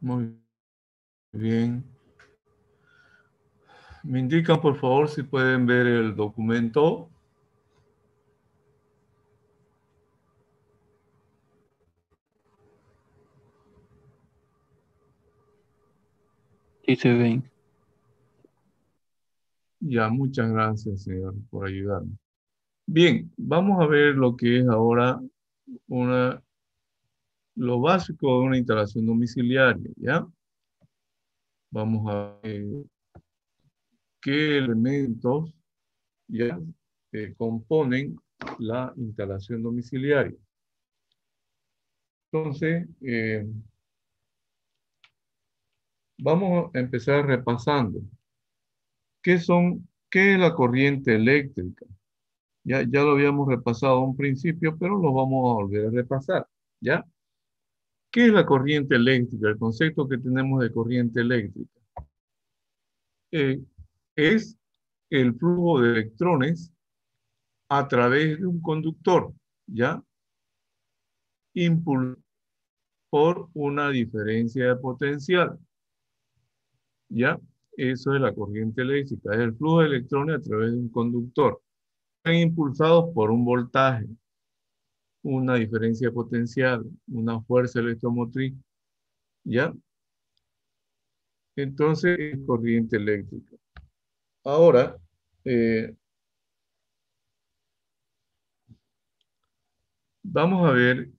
Muy bien. Me indican, por favor, si pueden ver el documento. Sí se ven. Ya, muchas gracias, señor, por ayudarme. Bien, vamos a ver lo que es ahora una, lo básico de una instalación domiciliaria, ¿ya? Vamos a ver qué elementos ya componen la instalación domiciliaria. Entonces, vamos a empezar repasando. ¿Qué es la corriente eléctrica? Ya lo habíamos repasado a un principio, pero lo vamos a volver a repasar, ¿ya? ¿Qué es la corriente eléctrica? El concepto que tenemos de corriente eléctrica eh, es el flujo de electrones a través de un conductor, ¿ya? Impulsado por una diferencia de potencial, ¿ya? Eso es la corriente eléctrica, es el flujo de electrones a través de un conductor. Están impulsados por un voltaje, una diferencia de potencial, una fuerza electromotriz, ¿ya? Entonces es corriente eléctrica. Ahora, eh, vamos a ver,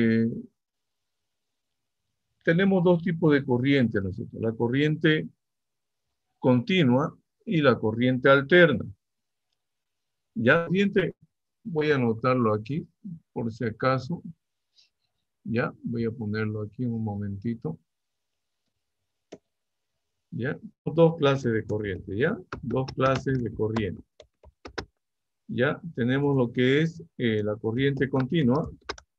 tenemos dos tipos de corriente nosotros, la corriente continua y la corriente alterna. Ya, siguiente, voy a anotarlo aquí, por si acaso, ya, voy a ponerlo aquí un momentito, ya, dos clases de corriente, ya, dos clases de corriente. Ya tenemos lo que es la corriente continua,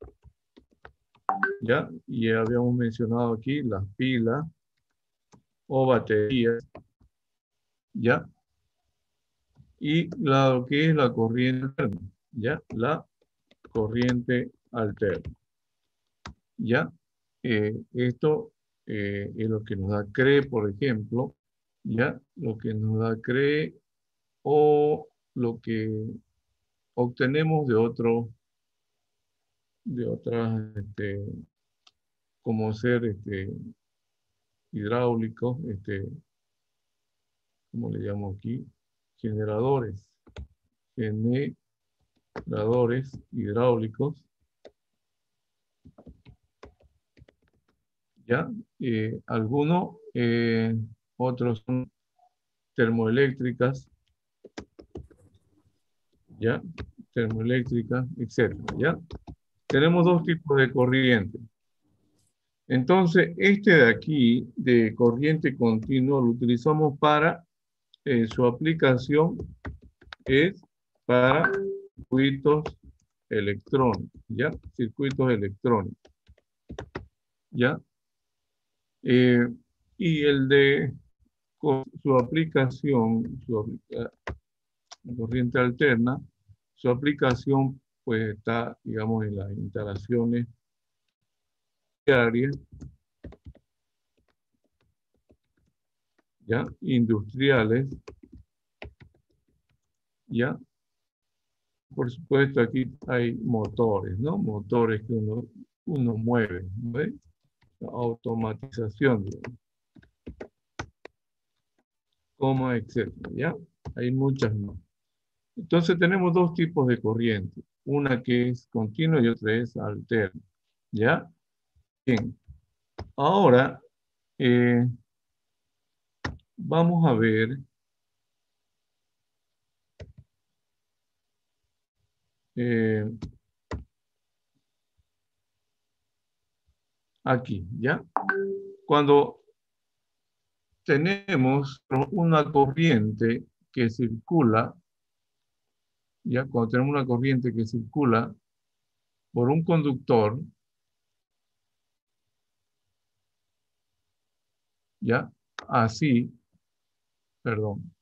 ya, y ya habíamos mencionado aquí las pilas o baterías, ya, y lo que es la corriente alterna, ya, la corriente alterna, ya. Esto es lo que nos da CRE, por ejemplo, ya, lo que nos da CRE o lo que obtenemos de otras, como ser hidráulicos, ¿cómo le llamo aquí? Generadores, generadores hidráulicos, ¿ya? Algunos, otros son termoeléctricas, ¿ya? Termoeléctricas, etcétera, ¿ya? Tenemos dos tipos de corriente. Entonces, este de aquí, de corriente continua, lo utilizamos para, su aplicación es para circuitos electrónicos, ¿ya? Circuitos electrónicos, ¿ya? Eh, y el de su aplicación, corriente alterna, su aplicación pues está, digamos, en las instalaciones diarias, ¿ya? Industriales, ¿ya? Por supuesto, aquí hay motores, ¿no? Motores que uno mueve, ¿no ve? Automatización, digamos, coma, etcétera, ¿ya? Hay muchas más. Entonces tenemos dos tipos de corriente, una que es continua y otra es alterna, ¿ya? Bien, ahora eh, vamos a ver eh, aquí, ¿ya? Cuando tenemos una corriente que circula, ¿ya? Cuando tenemos una corriente que circula por un conductor, ¿ya? Así, perdón.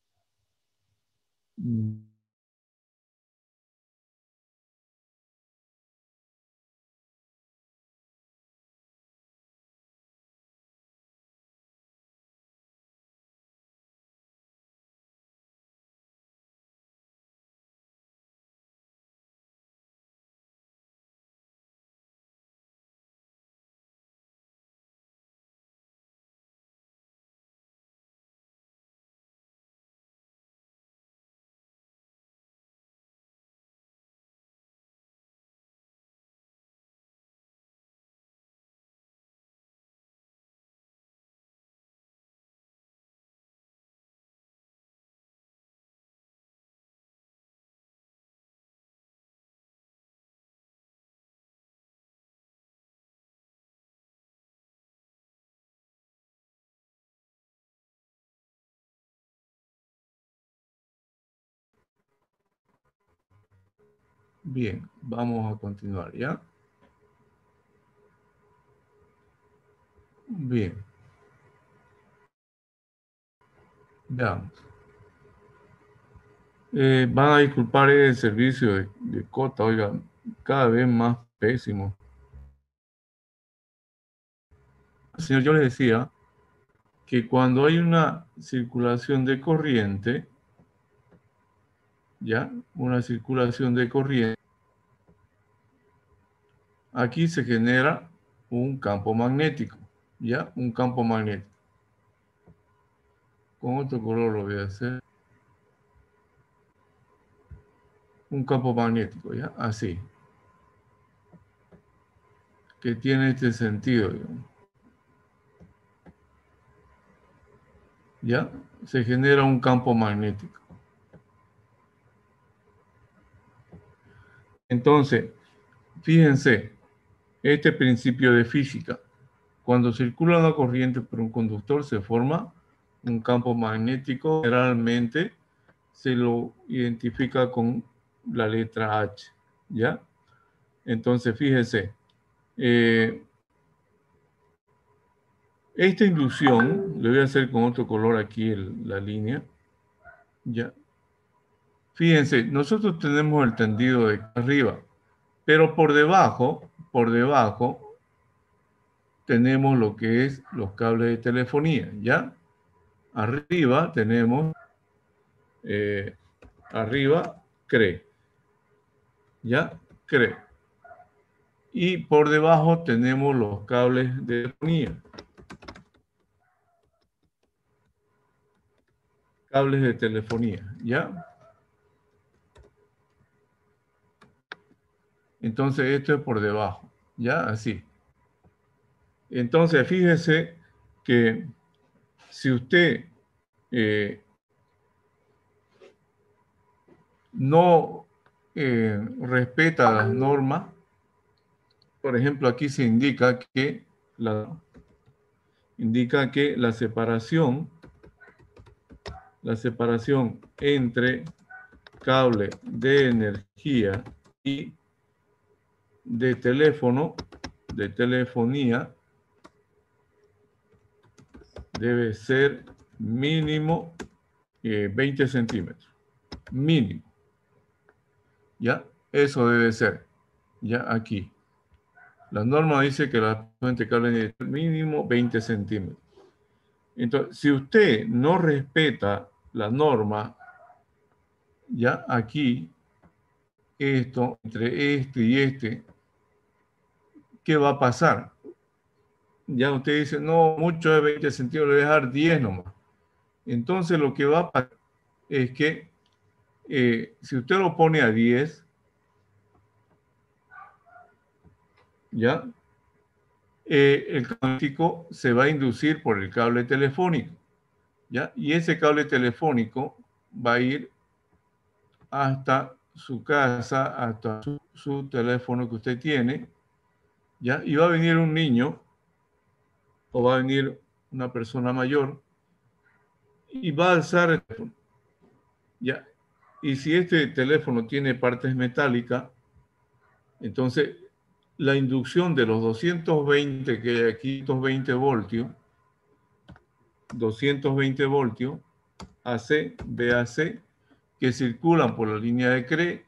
Bien, vamos a continuar, ¿ya? Bien, veamos. Van a disculpar el servicio de Cota, oiga, cada vez más pésimo. Señor, yo les decía que cuando hay una circulación de corriente, ¿ya? Una circulación de corriente, aquí se genera un campo magnético, ¿ya? Un campo magnético. Con otro color lo voy a hacer. Un campo magnético, ¿ya? Así. Que tiene este sentido, digamos. ¿Ya? Se genera un campo magnético. Entonces, fíjense, este principio de física. Cuando circula una corriente por un conductor se forma un campo magnético. Generalmente se lo identifica con la letra H, ¿ya? Entonces, fíjense, esta inducción, le voy a hacer con otro color aquí la línea, ¿ya? Fíjense, nosotros tenemos el tendido de arriba, pero por debajo tenemos lo que es los cables de telefonía, ¿ya? Arriba tenemos, arriba, CRE, ¿ya? CRE. Y por debajo tenemos los cables de telefonía. Cables de telefonía, ¿ya? Entonces esto es por debajo, ¿ya? Así. Entonces fíjese que si usted no respeta las normas, por ejemplo, aquí se indica que la separación entre cable de energía y de teléfono, de telefonía, debe ser mínimo 20 centímetros. Mínimo. ¿Ya? Eso debe ser. Ya aquí. La norma dice que la fuente de cable debe ser mínimo 20 centímetros. Entonces, si usted no respeta la norma, ya aquí, esto, entre este y este, ¿qué va a pasar? Ya usted dice, no, mucho de 20 centímetros, le voy a dejar 10 nomás. Entonces lo que va a pasar es que si usted lo pone a 10, ¿ya? El magnético se va a inducir por el cable telefónico, ¿ya? Y ese cable telefónico va a ir hasta su casa, hasta su teléfono que usted tiene, ¿ya? Y va a venir un niño o va a venir una persona mayor y va a alzar el teléfono, ¿ya? Y si este teléfono tiene partes metálicas, entonces la inducción de los 220 que hay aquí, 220 voltios, AC, BAC, que circulan por la línea de CRE,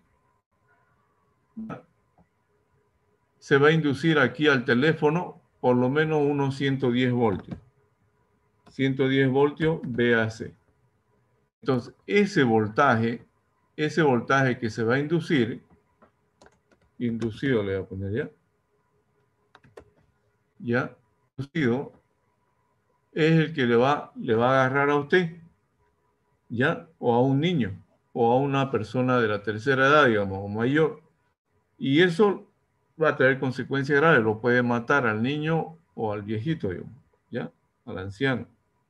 se va a inducir aquí al teléfono por lo menos unos 110 voltios. 110 voltios BAC. Entonces, ese voltaje que se va a inducir, inducido le voy a poner ya, inducido, es el que le va a agarrar a usted, ya, o a un niño, o a una persona de la tercera edad, digamos, o mayor. Y eso va a traer consecuencias graves, lo puede matar al niño o al viejito, digamos, ya, al anciano.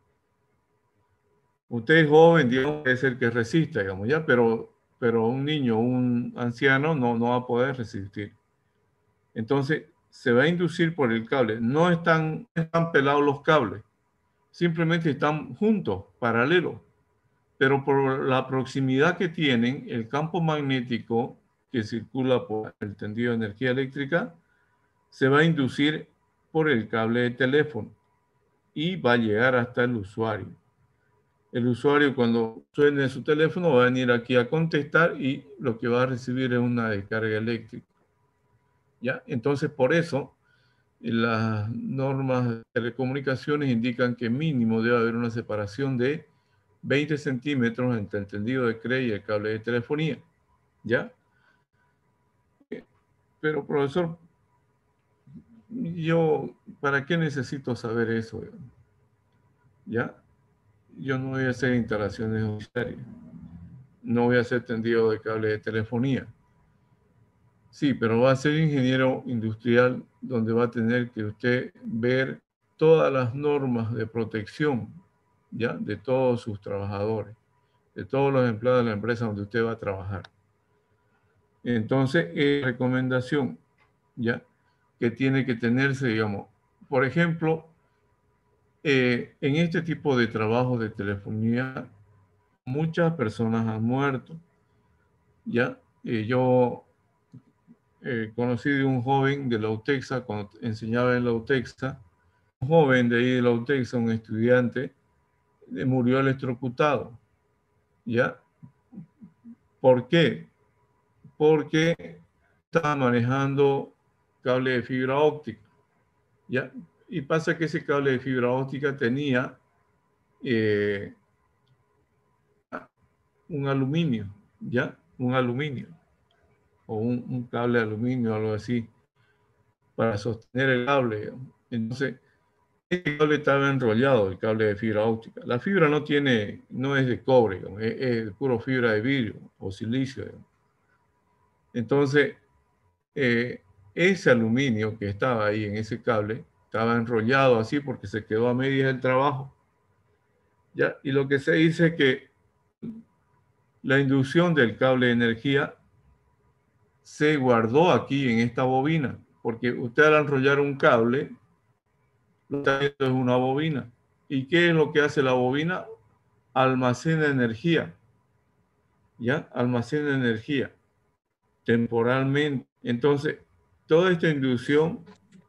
Usted es joven, digamos, puede ser que resista, digamos, ya, pero un niño, un anciano no va a poder resistir. Entonces, se va a inducir por el cable. No están pelados los cables, simplemente están juntos, paralelos. Pero por la proximidad que tienen, el campo magnético que circula por el tendido de energía eléctrica se va a inducir por el cable de teléfono y va a llegar hasta el usuario. El usuario, cuando suene su teléfono, va a venir aquí a contestar y lo que va a recibir es una descarga eléctrica. ¿Ya? Entonces, por eso, las normas de telecomunicaciones indican que mínimo debe haber una separación de 20 centímetros entre el tendido de CRE y el cable de telefonía. ¿Ya? Pero, profesor, ¿para qué necesito saber eso? ¿Ya? Yo no voy a hacer instalaciones domiciliarias. No voy a hacer tendido de cable de telefonía. Sí, pero va a ser ingeniero industrial donde va a tener que usted ver todas las normas de protección, ¿ya? De todos sus trabajadores, de todos los empleados de la empresa donde usted va a trabajar. Entonces, recomendación, ¿ya? Que tiene que tenerse, digamos, por ejemplo, en este tipo de trabajo de telefonía, muchas personas han muerto, ¿ya? Yo conocí de un joven de la UTEXA, cuando enseñaba en la UTEXA, un joven de ahí de la UTEXA, un estudiante, murió electrocutado, ¿ya? ¿Por qué? Porque estaba manejando cable de fibra óptica, ¿ya? Y pasa que ese cable de fibra óptica tenía un aluminio, ¿ya? Un aluminio, o un cable de aluminio, algo así, para sostener el cable, digamos. Entonces, el cable estaba enrollado, el cable de fibra óptica. La fibra no es de cobre, digamos, es de puro fibra de vidrio o silicio, digamos. Entonces, ese aluminio que estaba ahí en ese cable estaba enrollado así porque se quedó a medias el trabajo. ¿Ya? Y lo que se dice es que la inducción del cable de energía se guardó aquí en esta bobina, porque usted al enrollar un cable, lo que está viendo es una bobina. ¿Y qué es lo que hace la bobina? Almacena energía, ¿ya? Almacena energía temporalmente. Entonces, toda esta inducción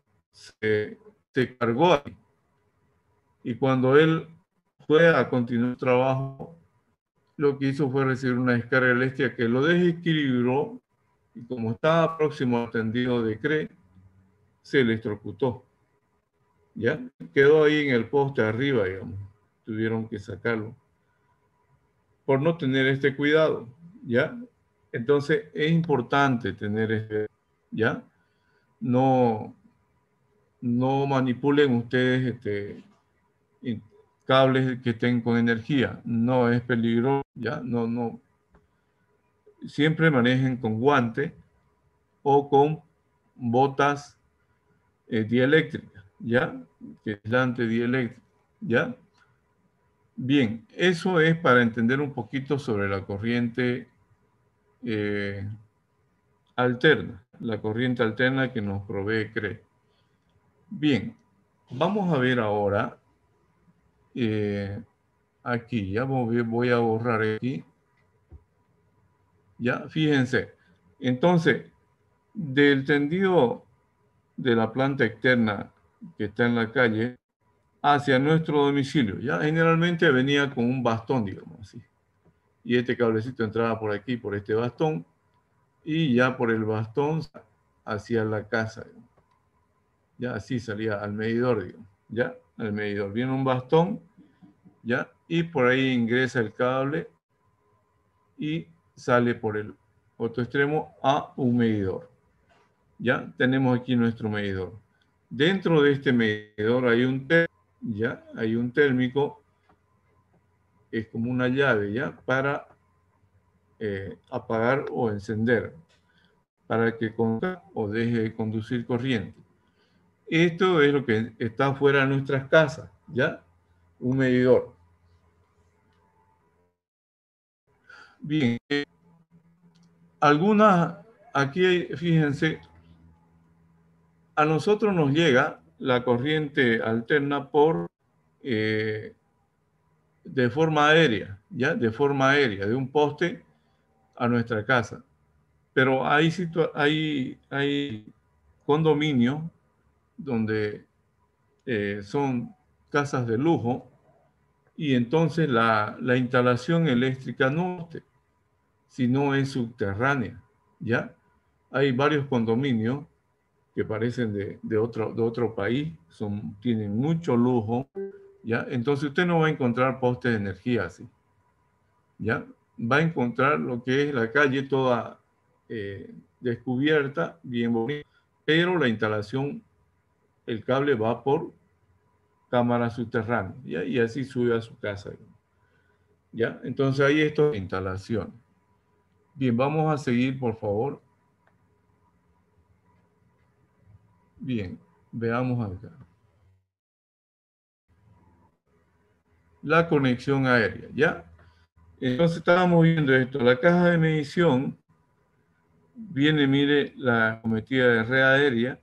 se cargó ahí. Y cuando él fue a continuar el trabajo, lo que hizo fue recibir una descarga eléctrica que lo desequilibró y como estaba próximo al tendido de CRE, se electrocutó. ¿Ya? Quedó ahí en el poste arriba, digamos. Tuvieron que sacarlo por no tener este cuidado, ¿ya? Entonces es importante tener este, ¿ya? No, no manipulen ustedes cables que estén con energía, no es peligroso, ¿ya? No, siempre manejen con guante o con botas dieléctricas, ¿ya? Que es la antidieléctrica, ¿ya? Bien, eso es para entender un poquito sobre la corriente alterna, la corriente alterna que nos provee CRE. Bien, vamos a ver ahora, aquí, ya voy a borrar aquí, ya, fíjense. Entonces, del tendido de la planta externa que está en la calle hacia nuestro domicilio, ya generalmente venía con un bastón, digamos así. Y este cablecito entraba por aquí, por este bastón, y ya por el bastón hacia la casa, digamos. Ya así salía al medidor, digamos, ya, al medidor. Viene un bastón, ya, y por ahí ingresa el cable y sale por el otro extremo a un medidor. Ya tenemos aquí nuestro medidor. Dentro de este medidor hay un térmico, ya, hay un térmico, es como una llave, ya, para apagar o encender, para que conduza o deje de conducir corriente. Esto es lo que está fuera de nuestras casas, ¿ya? Un medidor. Bien, aquí fíjense, a nosotros nos llega la corriente alterna de forma aérea, ¿ya? De forma aérea, de un poste a nuestra casa. Pero hay condominios donde son casas de lujo y entonces la instalación eléctrica no, sino es subterránea, ¿ya? Hay varios condominios que parecen de otro país, tienen mucho lujo, ¿ya? Entonces usted no va a encontrar postes de energía así, ¿ya? Va a encontrar lo que es la calle toda descubierta, bien bonita, pero la instalación, el cable va por cámara subterránea, ¿ya? Y así sube a su casa, ¿ya? Entonces ahí esto de instalación. Bien, vamos a seguir, por favor. Bien, veamos acá. La conexión aérea, ¿ya? Entonces estábamos viendo esto. La caja de medición viene, mire, la cometida de red aérea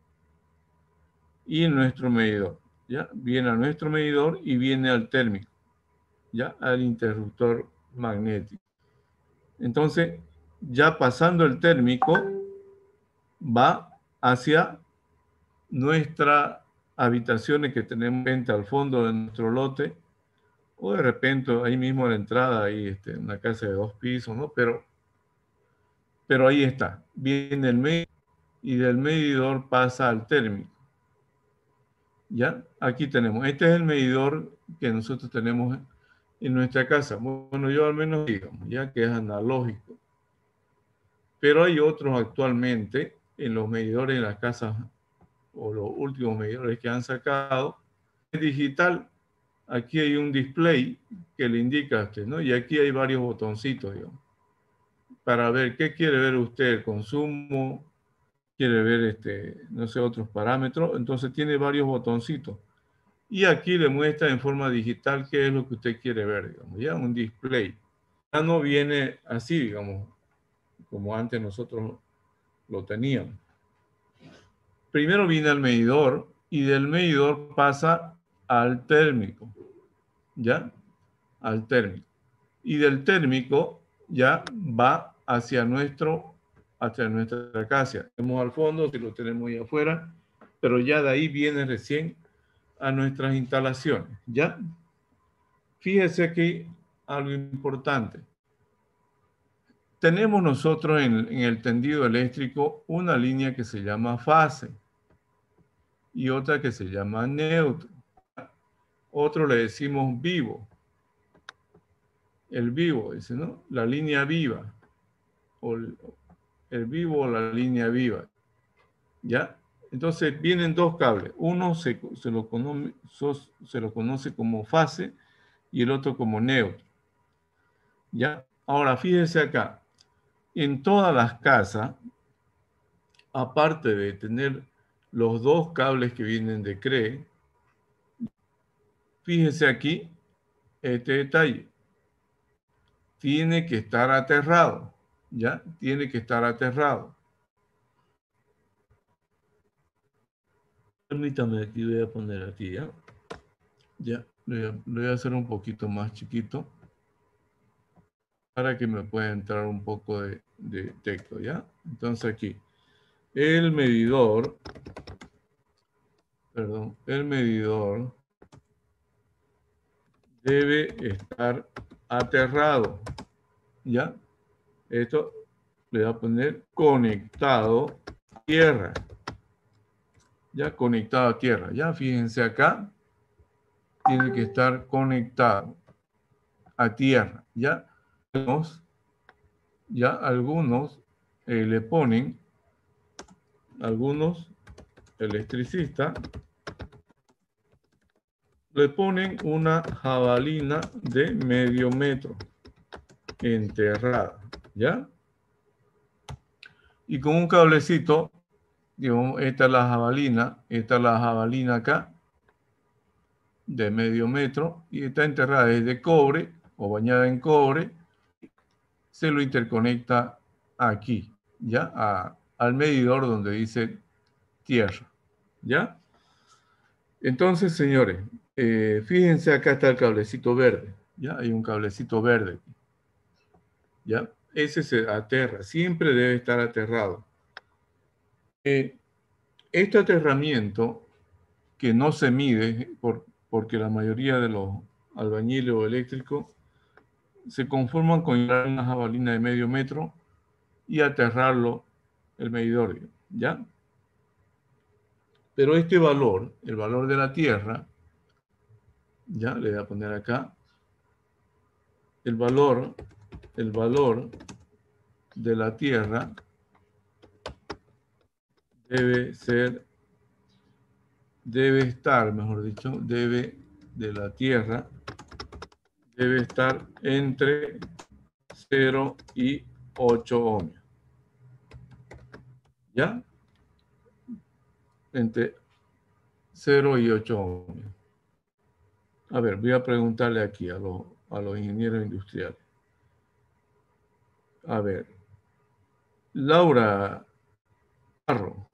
y nuestro medidor, ¿ya? Viene a nuestro medidor y viene al térmico, ¿ya? Al interruptor magnético. Entonces, ya pasando el térmico, va hacia nuestras habitaciones que tenemos frente al fondo de nuestro lote, o de repente ahí mismo a la entrada, hay una casa de 2 pisos, ¿no? Pero ahí está, viene el medidor y del medidor pasa al térmico. ¿Ya? Aquí tenemos, este es el medidor que nosotros tenemos en nuestra casa. Bueno, yo al menos digamos, ya que es analógico. Pero hay otros actualmente en los medidores de las casas o los últimos medidores que han sacado. Es digital. Aquí hay un display que le indica a usted, ¿no? Y aquí hay varios botoncitos, digamos, para ver qué quiere ver usted, el consumo, quiere ver, no sé, otros parámetros. Entonces tiene varios botoncitos. Y aquí le muestra en forma digital qué es lo que usted quiere ver, digamos, ya un display. Ya no viene así, digamos, como antes nosotros lo teníamos. Primero viene al medidor y del medidor pasa al térmico, ¿ya? Al térmico. Y del térmico ya va hacia nuestra casa. Tenemos al fondo, si lo tenemos ahí afuera, pero ya de ahí viene recién a nuestras instalaciones, ¿ya? Fíjese aquí algo importante. Tenemos nosotros en el tendido eléctrico una línea que se llama fase y otra que se llama neutro. Otro le decimos vivo. El vivo, dice, ¿no? La línea viva. O el vivo o la línea viva. ¿Ya? Entonces vienen dos cables. Uno se lo conoce como fase y el otro como neutro. ¿Ya? Ahora, fíjese acá. En todas las casas, aparte de tener los dos cables que vienen de CRE, fíjese aquí este detalle. Tiene que estar aterrado, ¿ya? Tiene que estar aterrado. Permítame, aquí voy a poner aquí, ¿ya? Ya, lo voy a hacer un poquito más chiquito para que me pueda entrar un poco de texto, ¿ya? Entonces aquí, el medidor debe estar aterrado, ¿ya? Esto le va a poner conectado a tierra, ¿ya? Conectado a tierra, ¿ya? Fíjense acá, tiene que estar conectado a tierra, ¿ya? Ya algunos le ponen, algunos electricistas, le ponen una jabalina de medio metro enterrada, ¿ya? Y con un cablecito, digamos, esta es la jabalina acá, de medio metro, y está enterrada desde cobre, o bañada en cobre, se lo interconecta aquí, ¿ya? Al medidor donde dice tierra, ¿ya? Entonces, señores, fíjense, acá está el cablecito verde, ¿ya? Hay un cablecito verde, ¿ya? ese se aterra, siempre debe estar aterrado. Este aterramiento, que no se mide porque la mayoría de los albañiles o eléctricos se conforman con llevar una jabalina de medio metro y aterrarlo el medidor, ¿ya? Pero este valor, el valor de la tierra, ya le voy a poner acá, el valor de la tierra debe estar, mejor dicho, de la tierra debe estar entre 0 y 8 ohmios. ¿Ya? Entre 0 y 8 ohmios. A ver, voy a preguntarle aquí a los ingenieros industriales. A ver, Laura Carro,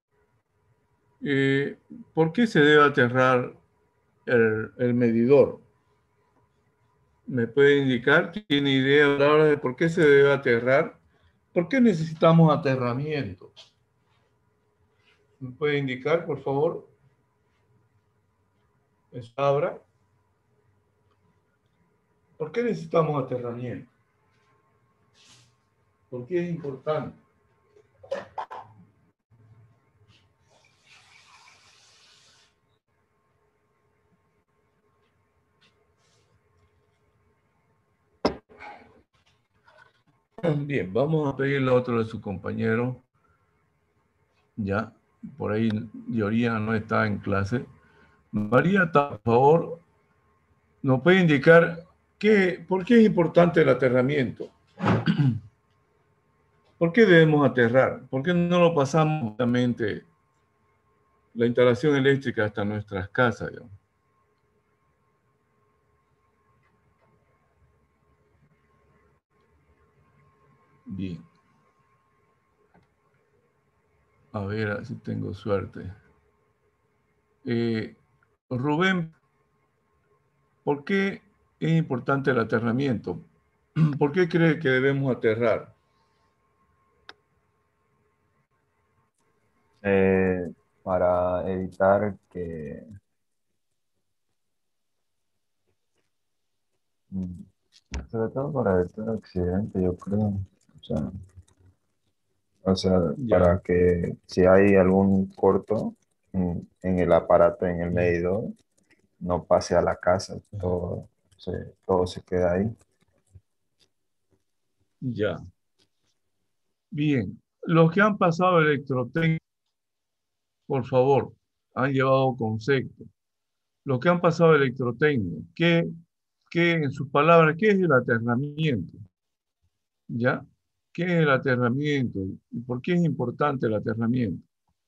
¿por qué se debe aterrar el medidor? ¿Me puede indicar? ¿Tiene idea, Laura, de por qué se debe aterrar? ¿Por qué necesitamos aterramiento? ¿Me puede indicar, por favor? Laura, ¿por qué necesitamos aterramiento? ¿Por qué es importante? Bien, vamos a pedirle a otro de sus compañeros. Ya, por ahí Yoría no está en clase. María, por favor, ¿nos puede indicar por qué es importante el aterramiento? ¿Por qué debemos aterrar? ¿Por qué no lo pasamos justamente la instalación eléctrica hasta nuestras casas, digamos? Bien. A ver si tengo suerte. Rubén, ¿por qué es importante el aterramiento? ¿Por qué cree que debemos aterrar? Para evitar que sobre todo para evitar accidentes, yo creo. Ya, Para que si hay algún corto en el aparato, en el ya, medidor, no pase a la casa, todo se queda ahí. ya. Bien. Los que han pasado electrotécnica, por favor, han llevado concepto. Los que han pasado electrotécnica, en sus palabras, ¿qué es el aterramiento? ¿Ya? ¿Qué es el aterramiento? ¿Y por qué es importante el aterramiento?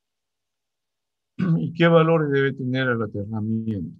¿Y qué valores debe tener el aterramiento?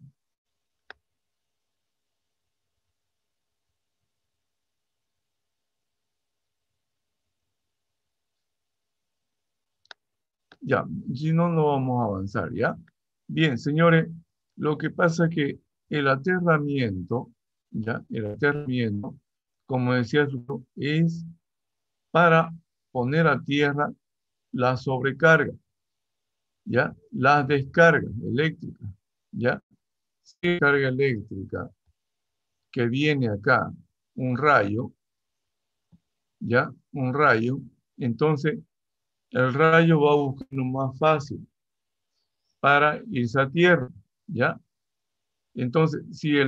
Ya, si no, no vamos a avanzar, ¿ya? Bien, señores, lo que pasa es que el aterramiento, ¿ya? El aterramiento, como decía, es para poner a tierra la sobrecarga, ¿ya? Las descargas eléctricas, ¿ya? Si carga eléctrica que viene acá, un rayo, ¿ya? Un rayo, entonces el rayo va a buscar lo más fácil para irse a tierra, ¿ya? Entonces,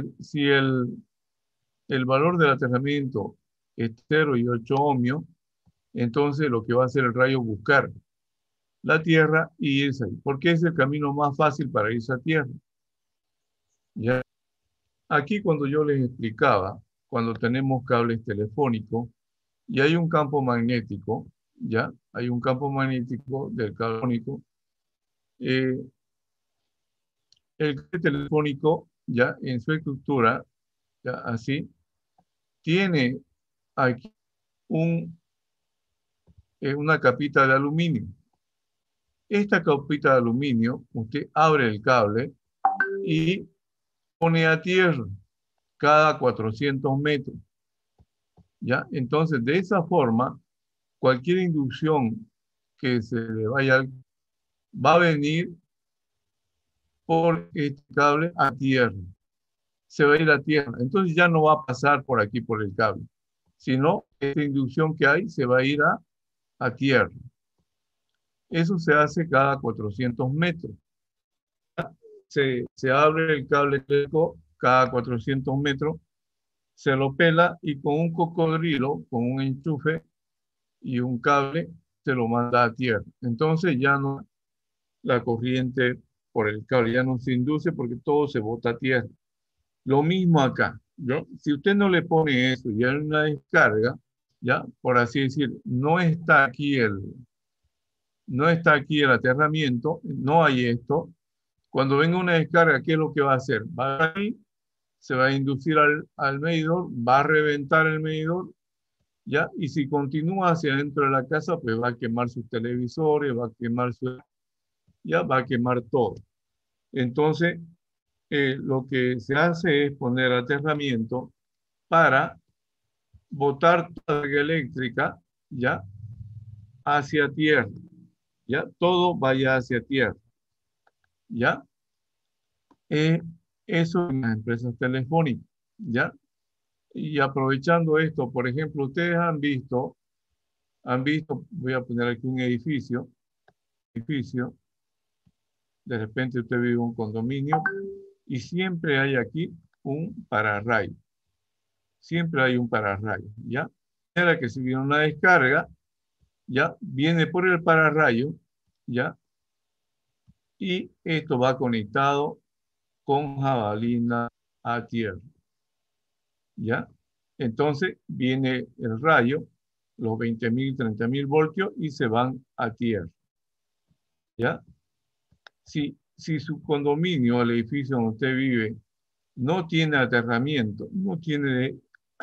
el valor del aterramiento es 0 y 8 ohmios, entonces lo que va a hacer el rayo es buscar la tierra y irse ahí, porque es el camino más fácil para irse a tierra, ¿ya? Aquí cuando yo les explicaba, cuando tenemos cables telefónicos y hay un campo magnético, ¿ya? Hay un campo magnético del cable telefónico, eh, el cable telefónico, ya en su estructura, ya así, tiene aquí una capita de aluminio. Esta capita de aluminio, usted abre el cable y pone a tierra cada 400 metros. ¿ya? Entonces, de esa forma, cualquier inducción que se le vaya, va a venir por este cable a tierra. Se va a ir a tierra. Entonces ya no va a pasar por aquí por el cable, sino esta inducción que hay se va a ir a tierra. Eso se hace cada 400 metros. Se abre el cable eléctrico cada 400 metros, se lo pela y con un cocodrilo, con un enchufe y un cable, se lo manda a tierra. Entonces ya no la corriente por el cable, ya no se induce porque todo se bota a tierra. Lo mismo acá, ¿no? Si usted no le pone eso y hay una descarga, ya, por así decir, no está aquí el aterramiento, no hay esto. Cuando venga una descarga, ¿qué es lo que va a hacer? Va a ir, se va a inducir al medidor, va a reventar el medidor, ¿ya? Y si continúa hacia adentro de la casa, pues va a quemar sus televisores, va a quemar ya va a quemar todo. Entonces, lo que se hace es poner aterramiento para botar toda la carga eléctrica, ¿ya? Hacia tierra, ¿ya? Todo vaya hacia tierra, ¿ya? Eso en las empresas telefónicas, ¿ya? Y aprovechando esto, por ejemplo, ustedes han visto, voy a poner aquí un edificio, de repente usted vive en un condominio y siempre hay aquí un pararrayo. Siempre hay un pararrayo, ¿ya? Era que si viene una descarga, ¿ya? Viene por el pararrayo, ¿ya? Y esto va conectado con jabalina a tierra, ¿ya? Entonces viene el rayo, los 20.000, 30.000 voltios y se van a tierra, ¿ya? Si su condominio, el edificio donde usted vive, no tiene aterramiento, no tiene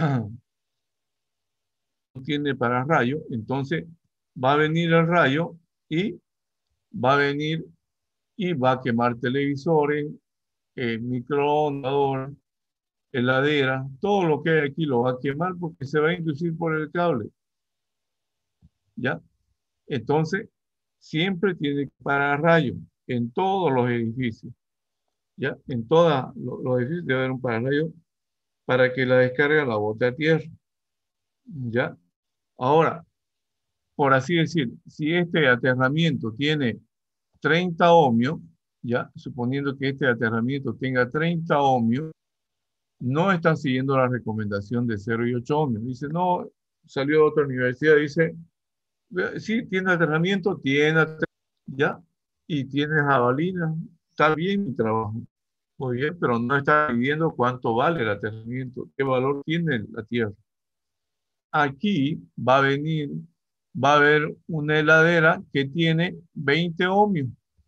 pararrayo, entonces va a venir el rayo y va a venir y va a quemar televisores, microondas, heladera, todo lo que hay aquí lo va a quemar porque se va a inducir por el cable, ¿ya? Entonces, siempre tiene pararrayo en todos los edificios, ¿ya? En todos los edificios debe haber un pararrayo para que la descarga la bote a tierra, ¿ya? Ahora, por así decir, si este aterramiento tiene 30 ohmios, ya, suponiendo que este aterramiento tenga 30 ohmios, no está siguiendo la recomendación de 0 y 8 ohmios. Dice, no, salió de otra universidad, dice, sí, tiene aterramiento, ya, y tiene jabalina, está bien mi trabajo, muy bien, pero no está pidiendo cuánto vale el aterramiento, qué valor tiene la tierra. Aquí va a venir, va a haber una heladera que tiene 20 ohmios,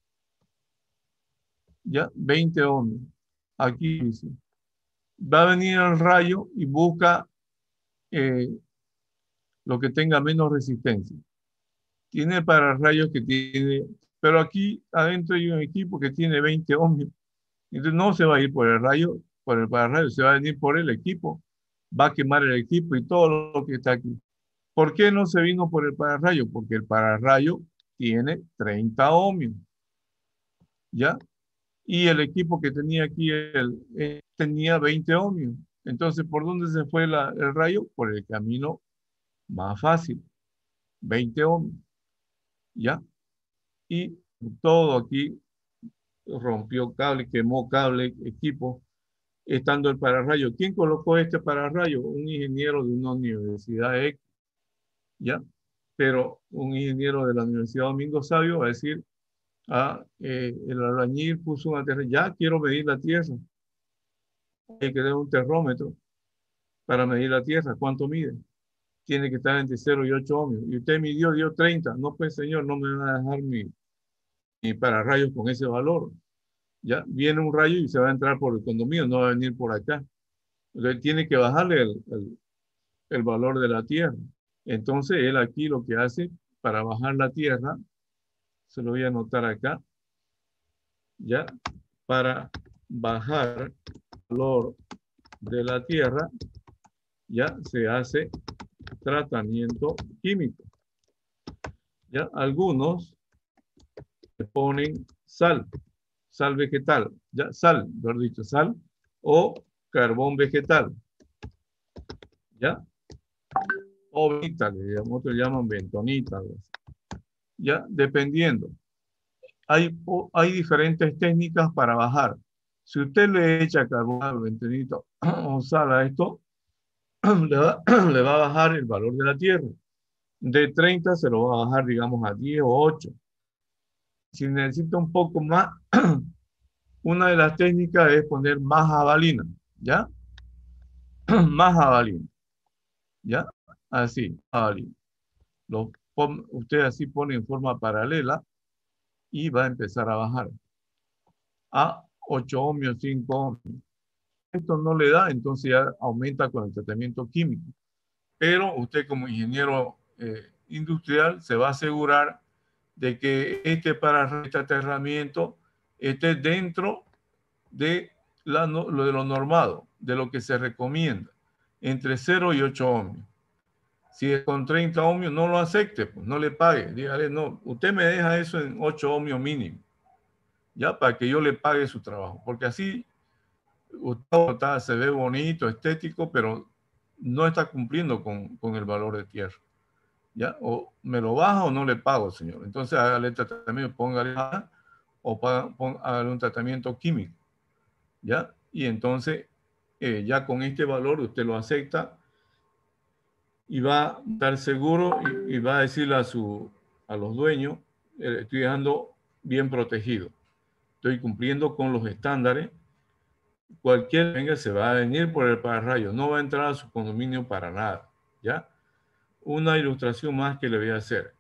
ya, 20 ohmios. Aquí dice, va a venir el rayo y busca lo que tenga menos resistencia. Tiene para rayos que tiene, pero aquí adentro hay un equipo que tiene 20 ohmios. Entonces no se va a ir por el rayo, por el pararrayo, se va a venir por el equipo, va a quemar el equipo y todo lo que está aquí. ¿Por qué no se vino por el pararrayo? Porque el pararrayo tiene 30 ohmios, ¿ya? Y el equipo que tenía aquí tenía 20 ohmios. Entonces, ¿por dónde se fue el rayo? Por el camino más fácil, 20 ohmios, ¿ya? Y todo aquí rompió cable, quemó cable, equipo, estando el pararrayo. ¿Quién colocó este pararrayo? Un ingeniero de una universidad X, ¿ya? Pero un ingeniero de la Universidad Domingo Sabio va a decir, el albañil puso una tierra, ya quiero medir la tierra. Hay que tener un termómetro para medir la tierra. ¿Cuánto mide? Tiene que estar entre 0 y 8 ohmios. Y usted midió, dio 30. No, pues señor, no me van a dejar mi pararrayos con ese valor. Ya viene un rayo y se va a entrar por el condominio, no va a venir por acá. Entonces tiene que bajarle el valor de la tierra. Entonces él aquí lo que hace para bajar la tierra, se lo voy a anotar acá, ya, para bajar el valor de la tierra, ya se hace tratamiento químico. ¿Ya? Algunos le ponen sal vegetal, ¿ya? Sal, mejor dicho, sal o carbón vegetal, ¿ya? O bentonita, otros llaman bentonita, ¿ya? Dependiendo. Hay diferentes técnicas para bajar. Si usted le echa carbón, bentonito o sal a esto, le va a bajar el valor de la tierra. De 30 se lo va a bajar, digamos, a 10 o 8. Si necesita un poco más, una de las técnicas es poner más jabalina, ¿ya? Más jabalina, ¿ya? Así, jabalina. Usted así pone en forma paralela y va a empezar a bajar a 8 ohmios, 5 ohmios. Esto no le da, entonces ya aumenta con el tratamiento químico. Pero usted como ingeniero industrial se va a asegurar de que este aterramiento esté dentro de lo normado, de lo que se recomienda, entre 0 y 8 ohmios. Si es con 30 ohmios, no lo acepte, pues, no le pague. Dígale, no, usted me deja eso en 8 ohmios mínimo, ya, para que yo le pague su trabajo. Porque así usted se ve bonito, estético, pero no está cumpliendo con el valor de tierra. ¿Ya? O me lo baja o no le pago, señor. Entonces hágale tratamiento, póngale o hágale un tratamiento químico. ¿Ya? Y entonces ya con este valor usted lo acepta y va a estar seguro y va a decirle a los dueños, estoy dejando bien protegido. Estoy cumpliendo con los estándares. Cualquier venga se va a venir por el pararrayos, no va a entrar a su condominio para nada. ¿Ya? Una ilustración más que le voy a hacer.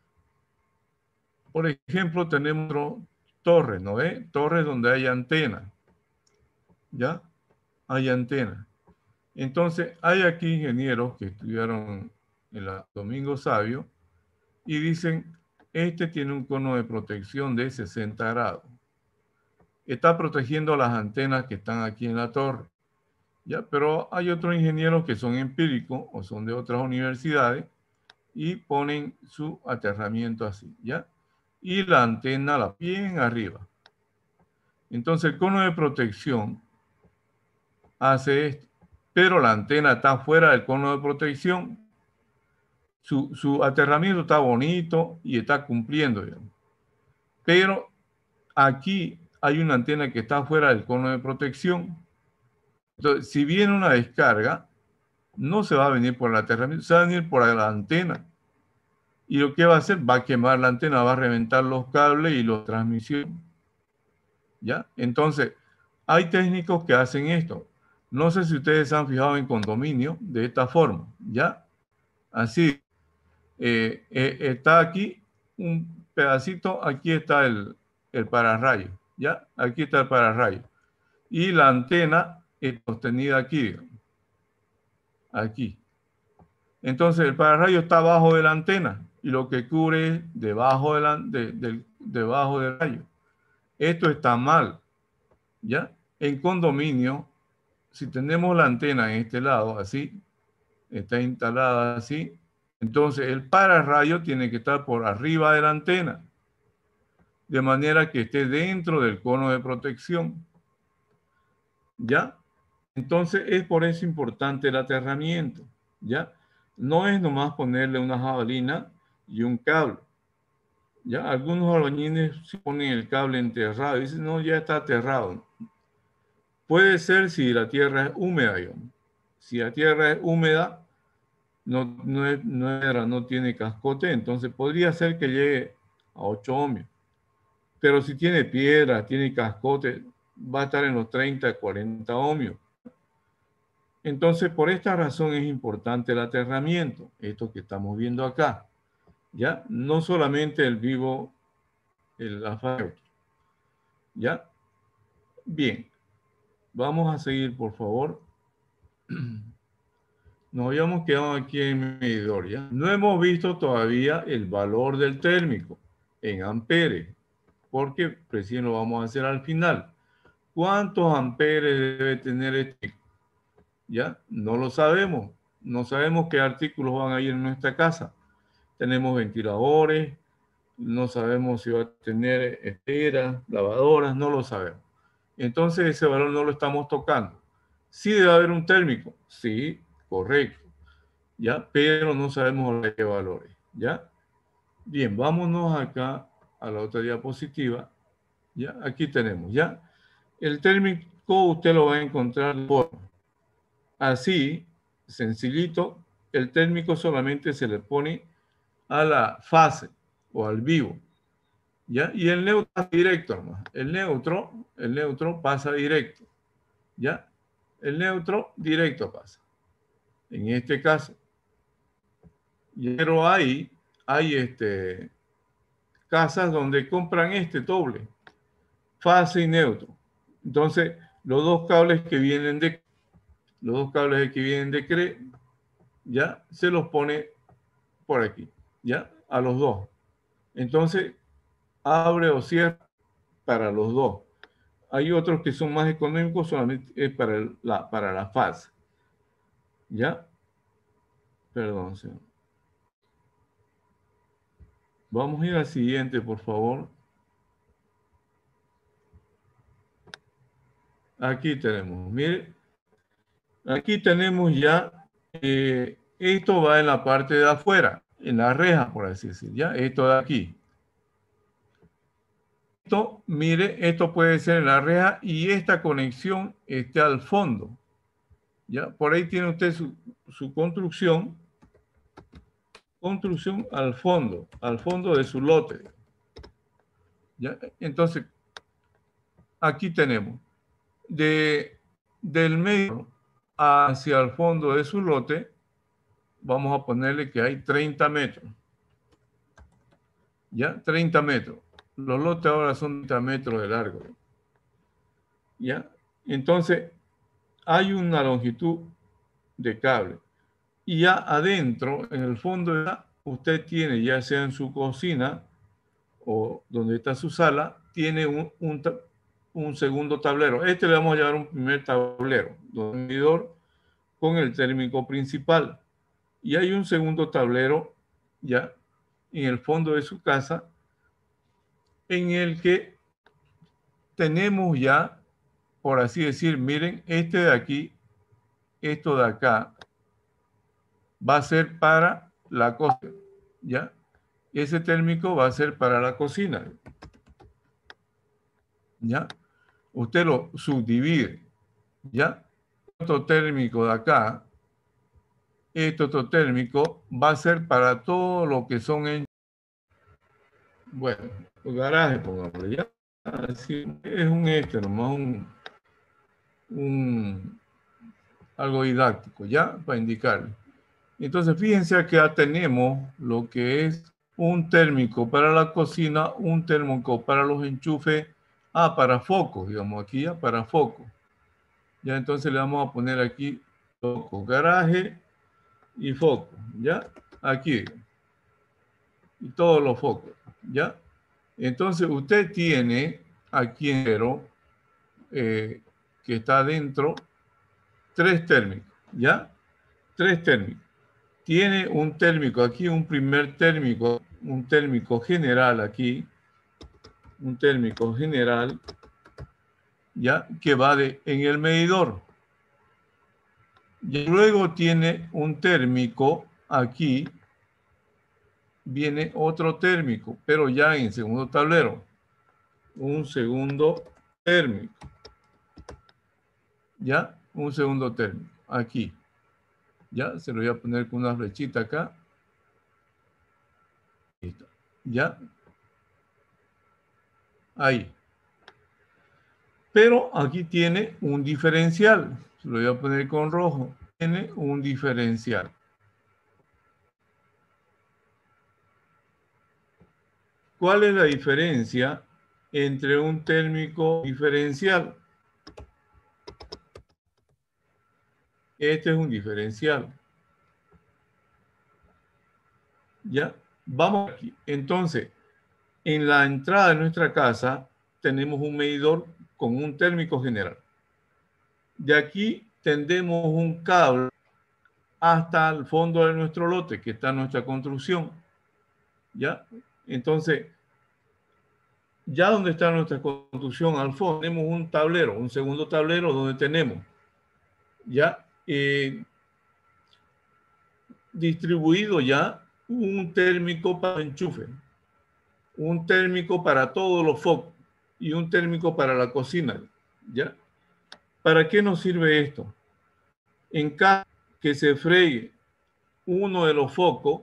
Por ejemplo, tenemos torres, ¿no ve? Torres donde hay antena. ¿Ya? Hay antena. Entonces, hay aquí ingenieros que estudiaron en la Domingo Sabio y dicen, este tiene un cono de protección de 60 grados. Está protegiendo las antenas que están aquí en la torre. ¿Ya? Pero hay otros ingenieros que son empíricos o son de otras universidades y ponen su aterramiento así, ¿ya? Y la antena la bien arriba. Entonces el cono de protección hace esto, pero la antena está fuera del cono de protección. Su aterramiento está bonito y está cumpliendo, digamos. Pero aquí hay una antena que está fuera del cono de protección. Entonces, si viene una descarga, no se va a venir por el aterramiento, se va a venir por la antena. Y lo que va a hacer, va a quemar la antena, va a reventar los cables y la transmisión. ¿Ya? Entonces, hay técnicos que hacen esto. No sé si ustedes se han fijado en condominio de esta forma, ¿ya? Así, está aquí un pedacito, aquí está el pararrayo, ¿ya? Aquí está el pararrayo. Y la antena es sostenida aquí, digamos. Aquí. Entonces, el pararrayo está abajo de la antena y lo que cubre es debajo, debajo del rayo. Esto está mal, ¿ya? En condominio, si tenemos la antena en este lado, así, está instalada así, entonces el pararrayo tiene que estar por arriba de la antena, de manera que esté dentro del cono de protección, ¿ya? Entonces es por eso importante el aterramiento, ¿ya? No es nomás ponerle una jabalina y un cable, ¿ya? Algunos albañiles ponen el cable enterrado y dicen, no, ya está aterrado. Puede ser si la tierra es húmeda, digamos. Si la tierra es húmeda, no tiene cascote, entonces podría ser que llegue a 8 ohmios. Pero si tiene piedra, tiene cascote, va a estar en los 30, 40 ohmios. Entonces, por esta razón es importante el aterramiento, esto que estamos viendo acá. ¿Ya? No solamente el vivo, el asfalto. ¿Ya? Bien. Vamos a seguir, por favor. Nos habíamos quedado aquí en medidor, ¿ya? No hemos visto todavía el valor del térmico en amperes, porque recién lo vamos a hacer al final. ¿Cuántos amperes debe tener este? ¿Ya? No lo sabemos. No sabemos qué artículos van a ir en nuestra casa. Tenemos ventiladores, no sabemos si va a tener esteras, lavadoras, no lo sabemos. Entonces ese valor no lo estamos tocando. Sí debe haber un térmico, sí, correcto, ¿ya? Pero no sabemos qué valores, ¿ya? Bien, vámonos acá a la otra diapositiva, ¿ya? Aquí tenemos, ¿ya? El térmico usted lo va a encontrar por así, sencillito, el térmico solamente se le pone a la fase o al vivo, ¿ya? Y el neutro es directo, hermano. El neutro pasa directo, ¿ya? El neutro directo pasa. En este caso. Pero hay casas donde compran este doble, fase y neutro. Entonces, los dos cables que vienen de CRE, ya se los pone por aquí, ya, a los dos. Entonces, abre o cierra para los dos. Hay otros que son más económicos, solamente es para la fase. ¿Ya? Perdón, señor. Vamos a ir al siguiente, por favor. Aquí tenemos, mire, aquí tenemos ya, esto va en la parte de afuera, en la reja, por así decir, ¿ya? Esto de aquí. Esto, mire, esto puede ser en la reja y esta conexión está al fondo, ¿ya? Por ahí tiene usted su construcción al fondo de su lote, ¿ya? Entonces, aquí tenemos, del medio hacia el fondo de su lote, vamos a ponerle que hay 30 metros. ¿Ya? 30 metros. Los lotes ahora son 30 metros de largo. ¿Ya? Entonces, hay una longitud de cable. Y ya adentro, en el fondo, usted tiene, ya sea en su cocina o donde está su sala, tiene un segundo tablero. Este le vamos a llamar un primer tablero, un medidor con el térmico principal. Y hay un segundo tablero ya en el fondo de su casa en el que tenemos ya, por así decir, miren, este de aquí, esto de acá, va a ser para la cocina, ¿ya? Ese térmico va a ser para la cocina, ¿ya? Usted lo subdivide, ¿ya? Otro térmico de acá, este otro térmico va a ser para todo lo que son en... Bueno, garaje, pongámosle, ¿ya? Así, es nomás algo didáctico, ¿ya? Para indicarle. Entonces, fíjense que ya tenemos lo que es un térmico para la cocina, un térmico para los enchufes, para focos, digamos, aquí ya para focos. Ya entonces le vamos a poner aquí foco, garaje y foco, ¿ya? Aquí. Y todos los focos, ¿ya? Entonces, usted tiene aquí en que está dentro 3 térmicos, ¿ya? 3 térmicos. Tiene un térmico aquí, un primer térmico, un térmico general aquí, un térmico general, ¿ya? Que va en el medidor. Y luego tiene un térmico aquí, viene otro térmico, pero ya en segundo tablero. Un segundo térmico. ¿Ya? Un segundo térmico. Aquí. ¿Ya? Se lo voy a poner con una flechita acá. Listo. ¿Ya? Ahí. Pero aquí tiene un diferencial. Se lo voy a poner con rojo. Tiene un diferencial. ¿Cuál es la diferencia entre un térmico diferencial? Este es un diferencial. ¿Ya? Vamos aquí. Entonces, en la entrada de nuestra casa tenemos un medidor con un térmico general. De aquí tendemos un cable hasta el fondo de nuestro lote, que está nuestra construcción. ¿Ya? Entonces, ya donde está nuestra construcción, al fondo tenemos un tablero, un segundo tablero donde tenemos ya distribuido ya un térmico para enchufe, un térmico para todos los focos y un térmico para la cocina. ¿Ya? ¿Para qué nos sirve esto? En caso que se fregue uno de los focos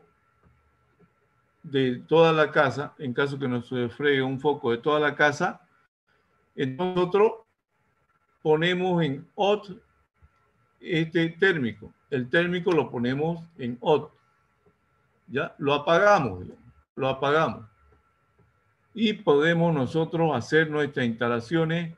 de toda la casa, en caso que nos fregue un foco de toda la casa, nosotros ponemos en OT este térmico. El térmico lo ponemos en OT. ¿Ya? Lo apagamos. Lo apagamos. Y podemos nosotros hacer nuestras instalaciones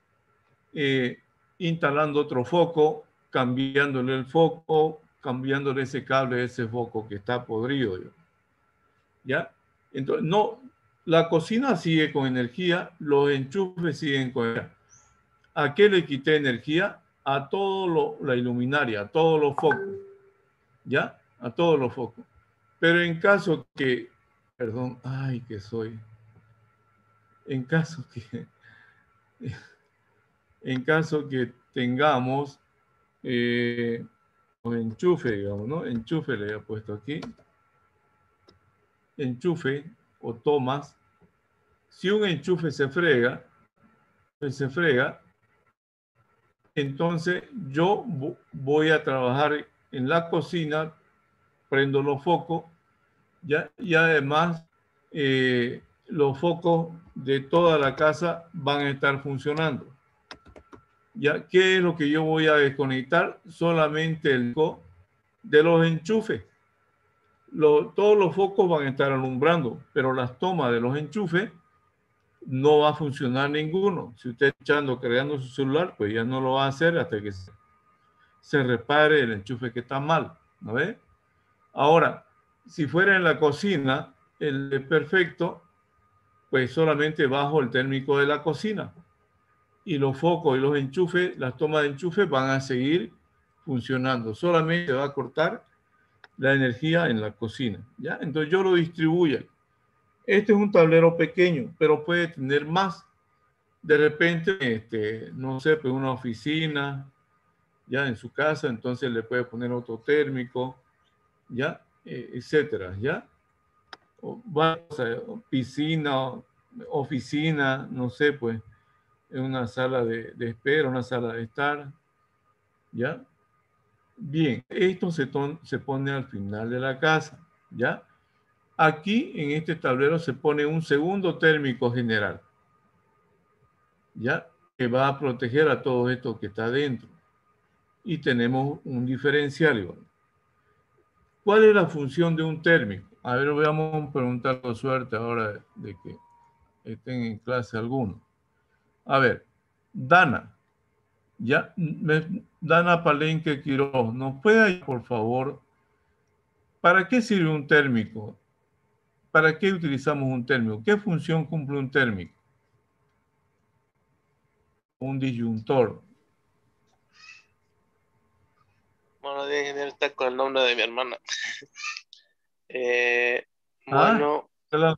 instalando otro foco, cambiándole el foco, cambiándole ese cable de ese foco que está podrido. ¿Ya? Entonces, no, la cocina sigue con energía, los enchufes siguen con energía. ¿A qué le quité energía? A todo la iluminaria, a todos los focos. ¿Ya? A todos los focos. Pero en caso que, perdón, ay, que soy. En caso que tengamos un enchufe, digamos, ¿no? Enchufe le he puesto aquí. Enchufe o tomas. Si un enchufe se frega, entonces yo voy a trabajar en la cocina, prendo los focos, ¿ya? Y además los focos de toda la casa van a estar funcionando. ¿Ya? ¿Qué es lo que yo voy a desconectar? Solamente el foco de los enchufes. Todos los focos van a estar alumbrando, pero las tomas de los enchufes no va a funcionar ninguno. Si usted está cargando su celular, pues ya no lo va a hacer hasta que se repare el enchufe que está mal. ¿No ve? Ahora, si fuera en la cocina, el perfecto, pues solamente bajo el térmico de la cocina. Y los focos y los enchufes, las tomas de enchufe van a seguir funcionando. Solamente va a cortar la energía en la cocina. ¿Ya? Entonces yo lo distribuyo. Este es un tablero pequeño, pero puede tener más. De repente, no sé, pues una oficina, ya en su casa, entonces le puede poner otro térmico, ya, etcétera, ya. O piscina, oficina, no sé, pues, en una sala de espera, una sala de estar, ya. Bien, esto se pone al final de la casa, ya. Aquí en este tablero se pone un segundo térmico general, ya, que va a proteger a todo esto que está dentro. Y tenemos un diferencial igual. ¿Cuál es la función de un térmico? A ver, vamos a preguntar con suerte ahora de que estén en clase algunos. A ver, Dana, ya, Dana Palenque Quiroz, ¿nos puede, por favor, para qué sirve un térmico? ¿Para qué utilizamos un térmico? ¿Qué función cumple un térmico? Un disyuntor. Bueno, de ingeniero está con el nombre de mi hermana. Perdón.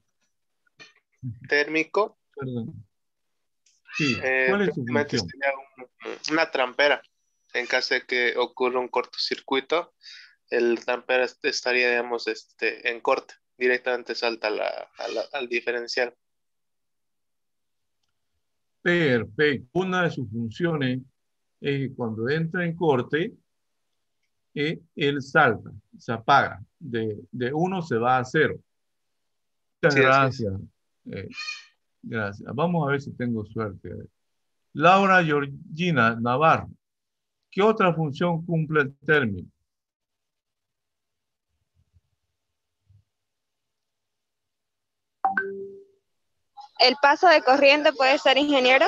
Térmico. Perdón. Sí, ¿cuál es su función? Sería una trampera. En caso de que ocurra un cortocircuito, el trampera estaría, digamos, en corte. Directamente salta al diferencial. Perfecto. Una de sus funciones es que cuando entra en corte, él salta, se apaga. De 1 se va a 0. Muchas gracias. Gracias. Vamos a ver si tengo suerte. Laura Georgina Navarro. ¿Qué otra función cumple el término? ¿El paso de corriente puede ser, ingeniero?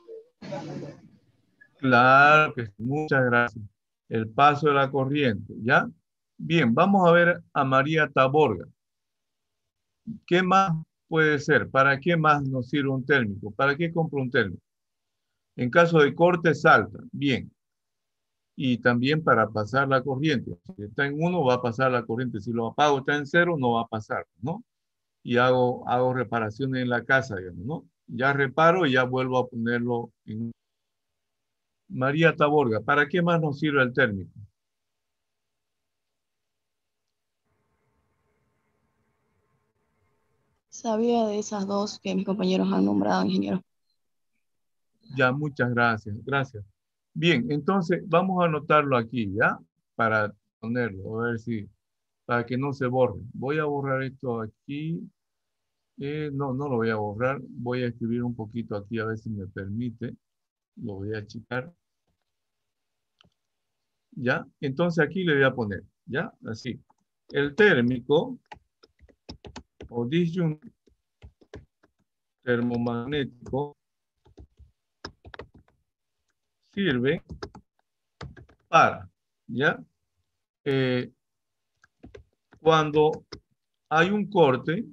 Claro que sí. Muchas gracias. El paso de la corriente, ¿ya? Bien, vamos a ver a María Taborga. ¿Qué más puede ser? ¿Para qué más nos sirve un térmico? ¿Para qué compro un térmico? En caso de corte, salta. Bien. y también para pasar la corriente. Si está en 1, va a pasar la corriente. Si lo apago está en 0, no va a pasar, ¿no? Y hago reparaciones en la casa, digamos, ¿no? Ya reparo y ya vuelvo a ponerlo en... María Taborga, ¿para qué más nos sirve el térmico? Sabía de esas dos que mis compañeros han nombrado, ingeniero. Ya, muchas gracias, gracias. Bien, entonces vamos a anotarlo aquí, ¿ya? Para ponerlo, a ver si, para que no se borre. Voy a borrar esto aquí. No, no lo voy a borrar. Voy a escribir un poquito aquí, a ver si me permite. Lo voy a achicar. ¿Ya? Entonces aquí le voy a poner, ¿ya? Así. El térmico o disyuntivo termomagnético sirve para, ¿ya? Cuando hay un corte,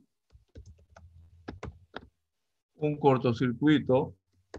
un cortocircuito,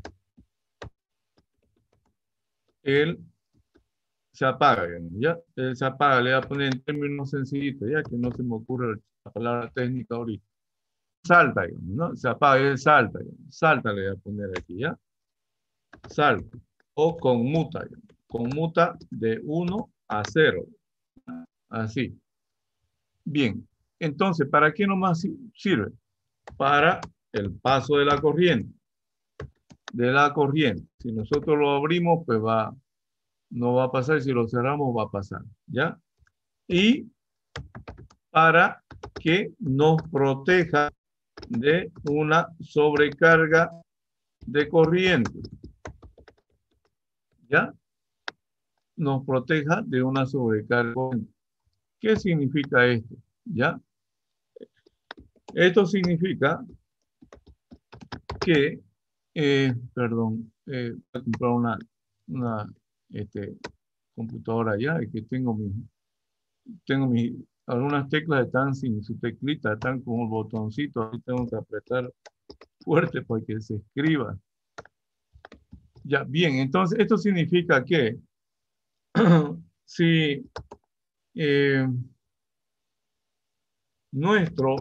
él se apaga, ¿ya? Él se apaga, le voy a poner en términos sencillitos, ya que no se me ocurre la palabra técnica ahorita. Salta, ¿no? Se apaga, él salta, salta le voy a poner aquí, ¿ya? Salta. O conmuta, conmuta de 1 a 0. Así. Bien. Entonces, ¿para qué nomás sirve? Para el paso de la corriente. De la corriente. Si nosotros lo abrimos, pues no va a pasar. Si lo cerramos, va a pasar. ¿Ya? Y para que nos proteja de una sobrecarga de corriente. ¿Ya? Nos proteja de una sobrecarga. ¿Qué significa esto? ¿Ya? Esto significa que, perdón, voy a comprar una computadora ya, que tengo algunas teclas están sin su teclita, están con el botoncito, ahí tengo que apretar fuerte para que se escriba. Ya, bien, entonces esto significa que si nuestro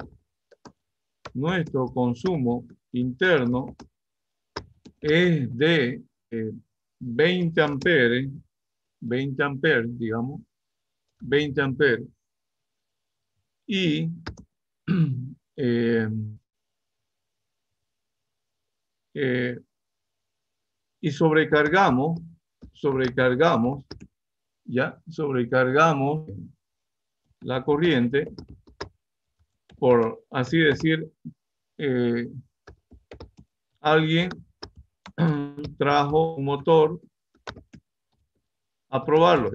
consumo interno es de 20 amperes, digamos, 20 amperes, y y sobrecargamos, sobrecargamos la corriente, por así decir, alguien trajo un motor a probarlo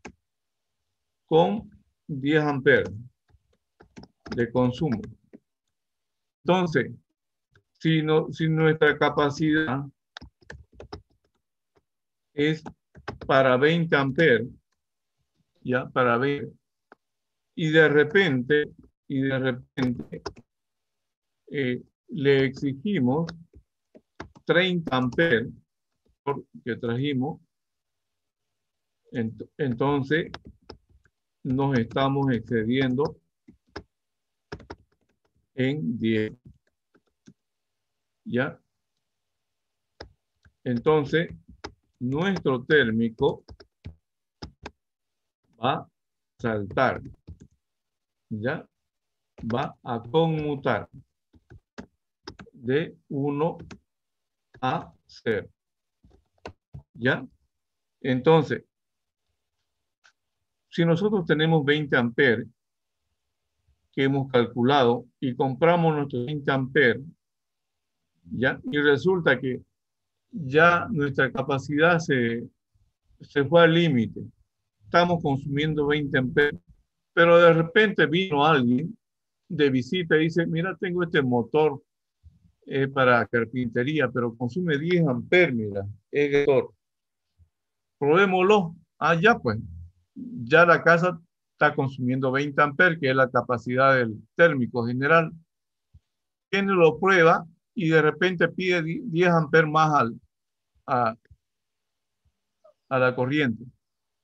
con 10 amperes de consumo. Entonces, si nuestra capacidad es para 20 amperes, ya, para 20, y de repente le exigimos 30 amperes que trajimos, entonces nos estamos excediendo en 10. ¿Ya? Entonces, nuestro térmico va a saltar. ¿Ya? Va a conmutar de 1 a 0. ¿Ya? Entonces, si nosotros tenemos 20 amperes que hemos calculado y compramos nuestros 20 amperes, ¿ya? Y resulta que ya nuestra capacidad se fue al límite. Estamos consumiendo 20 amperes, pero de repente vino alguien de visita y dice, mira, tengo este motor para carpintería, pero consume 10 amperes, mira, es motor. Probémoslo. Ah, ya pues. Ya la casa está consumiendo 20 amperes, que es la capacidad del térmico general. Viene, lo prueba y de repente pide 10 amperes más a la corriente.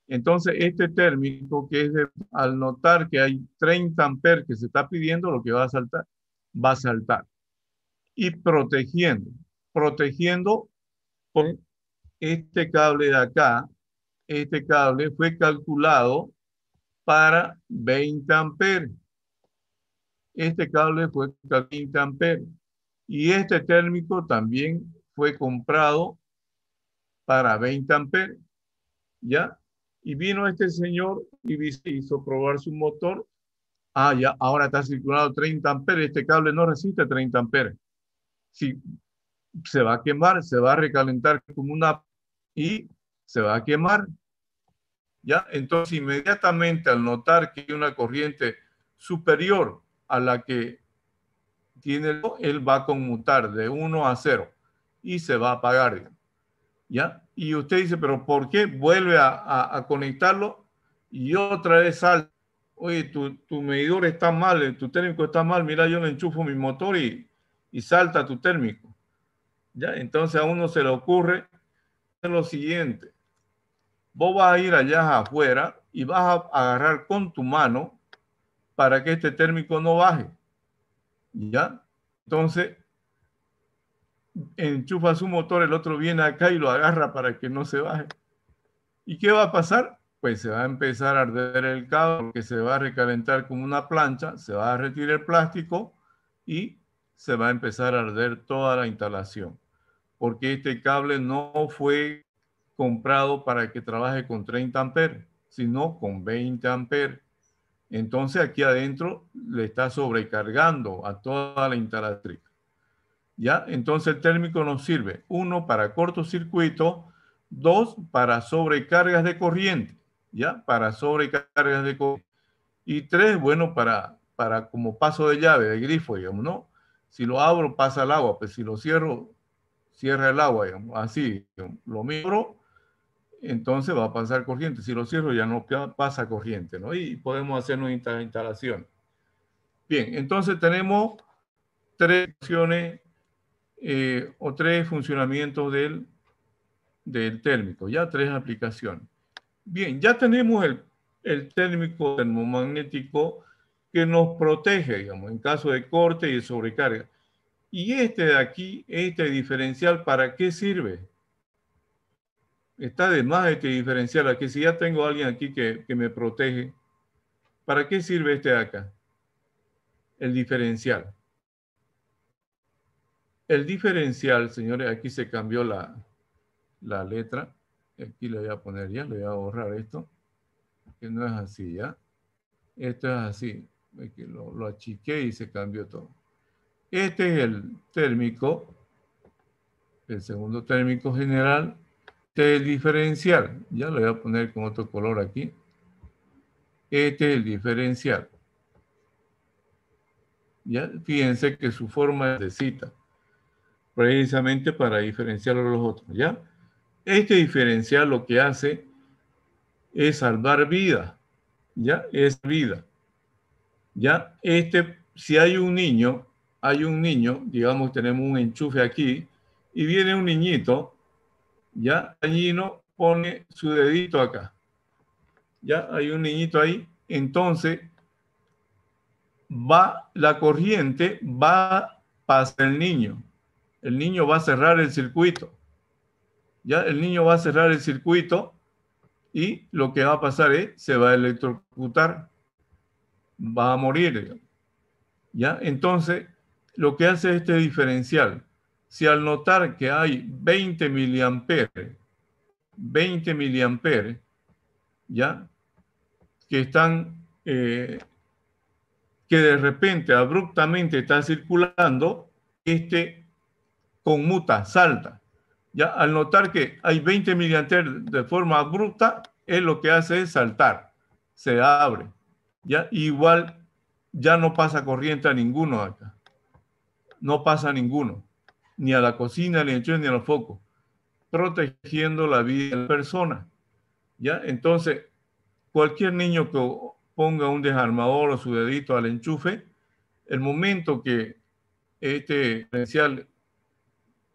Entonces, este térmico, que es al notar que hay 30 amperes que se está pidiendo, lo que va a saltar, va a saltar. Y protegiendo con este cable de acá. Este cable fue calculado para 20 amperes. Este cable fue 20 amperes. Y este térmico también fue comprado para 20 amperes. ¿Ya? Y vino este señor y hizo probar su motor. Ah, ya, ahora está circulando 30 amperes. Este cable no resiste 30 amperes. Si se va a quemar, se va a recalentar como una y se va a quemar. ¿Ya? Entonces, inmediatamente al notar que hay una corriente superior a la que tiene, él va a conmutar de 1 a 0 y se va a apagar. ¿Ya? Y usted dice, pero ¿por qué? Vuelve a conectarlo y otra vez sale. Oye, tu medidor está mal, tu térmico está mal, mira, yo le enchufo mi motor y salta tu térmico. ¿Ya? Entonces a uno se le ocurre lo siguiente. Vos vas a ir allá afuera y vas a agarrar con tu mano para que este térmico no baje. ¿Ya? Entonces, enchufa su motor, el otro viene acá y lo agarra para que no se baje. ¿Y qué va a pasar? Pues se va a empezar a arder el cable, porque se va a recalentar como una plancha, se va a retirar el plástico y se va a empezar a arder toda la instalación. Porque este cable no fue comprado para que trabaje con 30 amperes, sino con 20 amperes. Entonces aquí adentro le está sobrecargando a toda la instalación. ¿Ya? Entonces el térmico nos sirve, 1, para cortocircuito, 2, para sobrecargas de corriente, ¿ya? Para sobrecargas de corriente. Y 3, bueno, para como paso de llave, de grifo, digamos, ¿no? Si lo abro, pasa el agua, pues si lo cierro, cierra el agua, digamos, así, digamos. Lo miro, entonces va a pasar corriente. Si lo cierro, ya no pasa corriente, ¿no? Y podemos hacer una instalación. Bien, entonces tenemos 3 opciones o 3 funcionamientos del térmico, ya 3 aplicaciones. Bien, ya tenemos el térmico termomagnético que nos protege, digamos, en caso de corte y de sobrecarga. Y este de aquí, este diferencial, ¿para qué sirve? Está de más este diferencial aquí. Si ya tengo a alguien aquí que me protege, ¿para qué sirve este de acá? El diferencial. El diferencial, señores, aquí se cambió la letra. Aquí le voy a poner ya, le voy a borrar esto, que no es así, ¿ya? Esto es así. Aquí lo achiqué y se cambió todo. Este es el térmico, el segundo térmico general. Este es el diferencial. Ya lo voy a poner con otro color aquí. Este es el diferencial. Ya, fíjense que su forma es de cita, precisamente para diferenciarlo de los otros, ¿ya? Este diferencial lo que hace es salvar vida, ¿ya? Es vida. ¿Ya? Si hay un niño, digamos, tenemos un enchufe aquí, y viene un niñito, ¿ya? El niño pone su dedito acá, ¿ya? Hay un niñito ahí, entonces la corriente va a pasar el niño va a cerrar el circuito, ¿ya? El niño va a cerrar el circuito y lo que va a pasar es, se va a electrocutar, va a morir, digamos. ¿Ya? Entonces, lo que hace este diferencial, si al notar que hay 20 miliamperes, ¿ya? Que están, que de repente, abruptamente está circulando, conmuta, salta. ¿Ya? Al notar que hay 20 miliamperes de forma abrupta, él lo que hace es saltar, se abre. ¿Ya? Igual ya no pasa corriente a ninguno acá. No pasa ninguno, ni a la cocina, ni a los focos, protegiendo la vida de la persona. ¿Ya? Entonces, cualquier niño que ponga un desarmador o su dedito al enchufe, el momento que este diferencial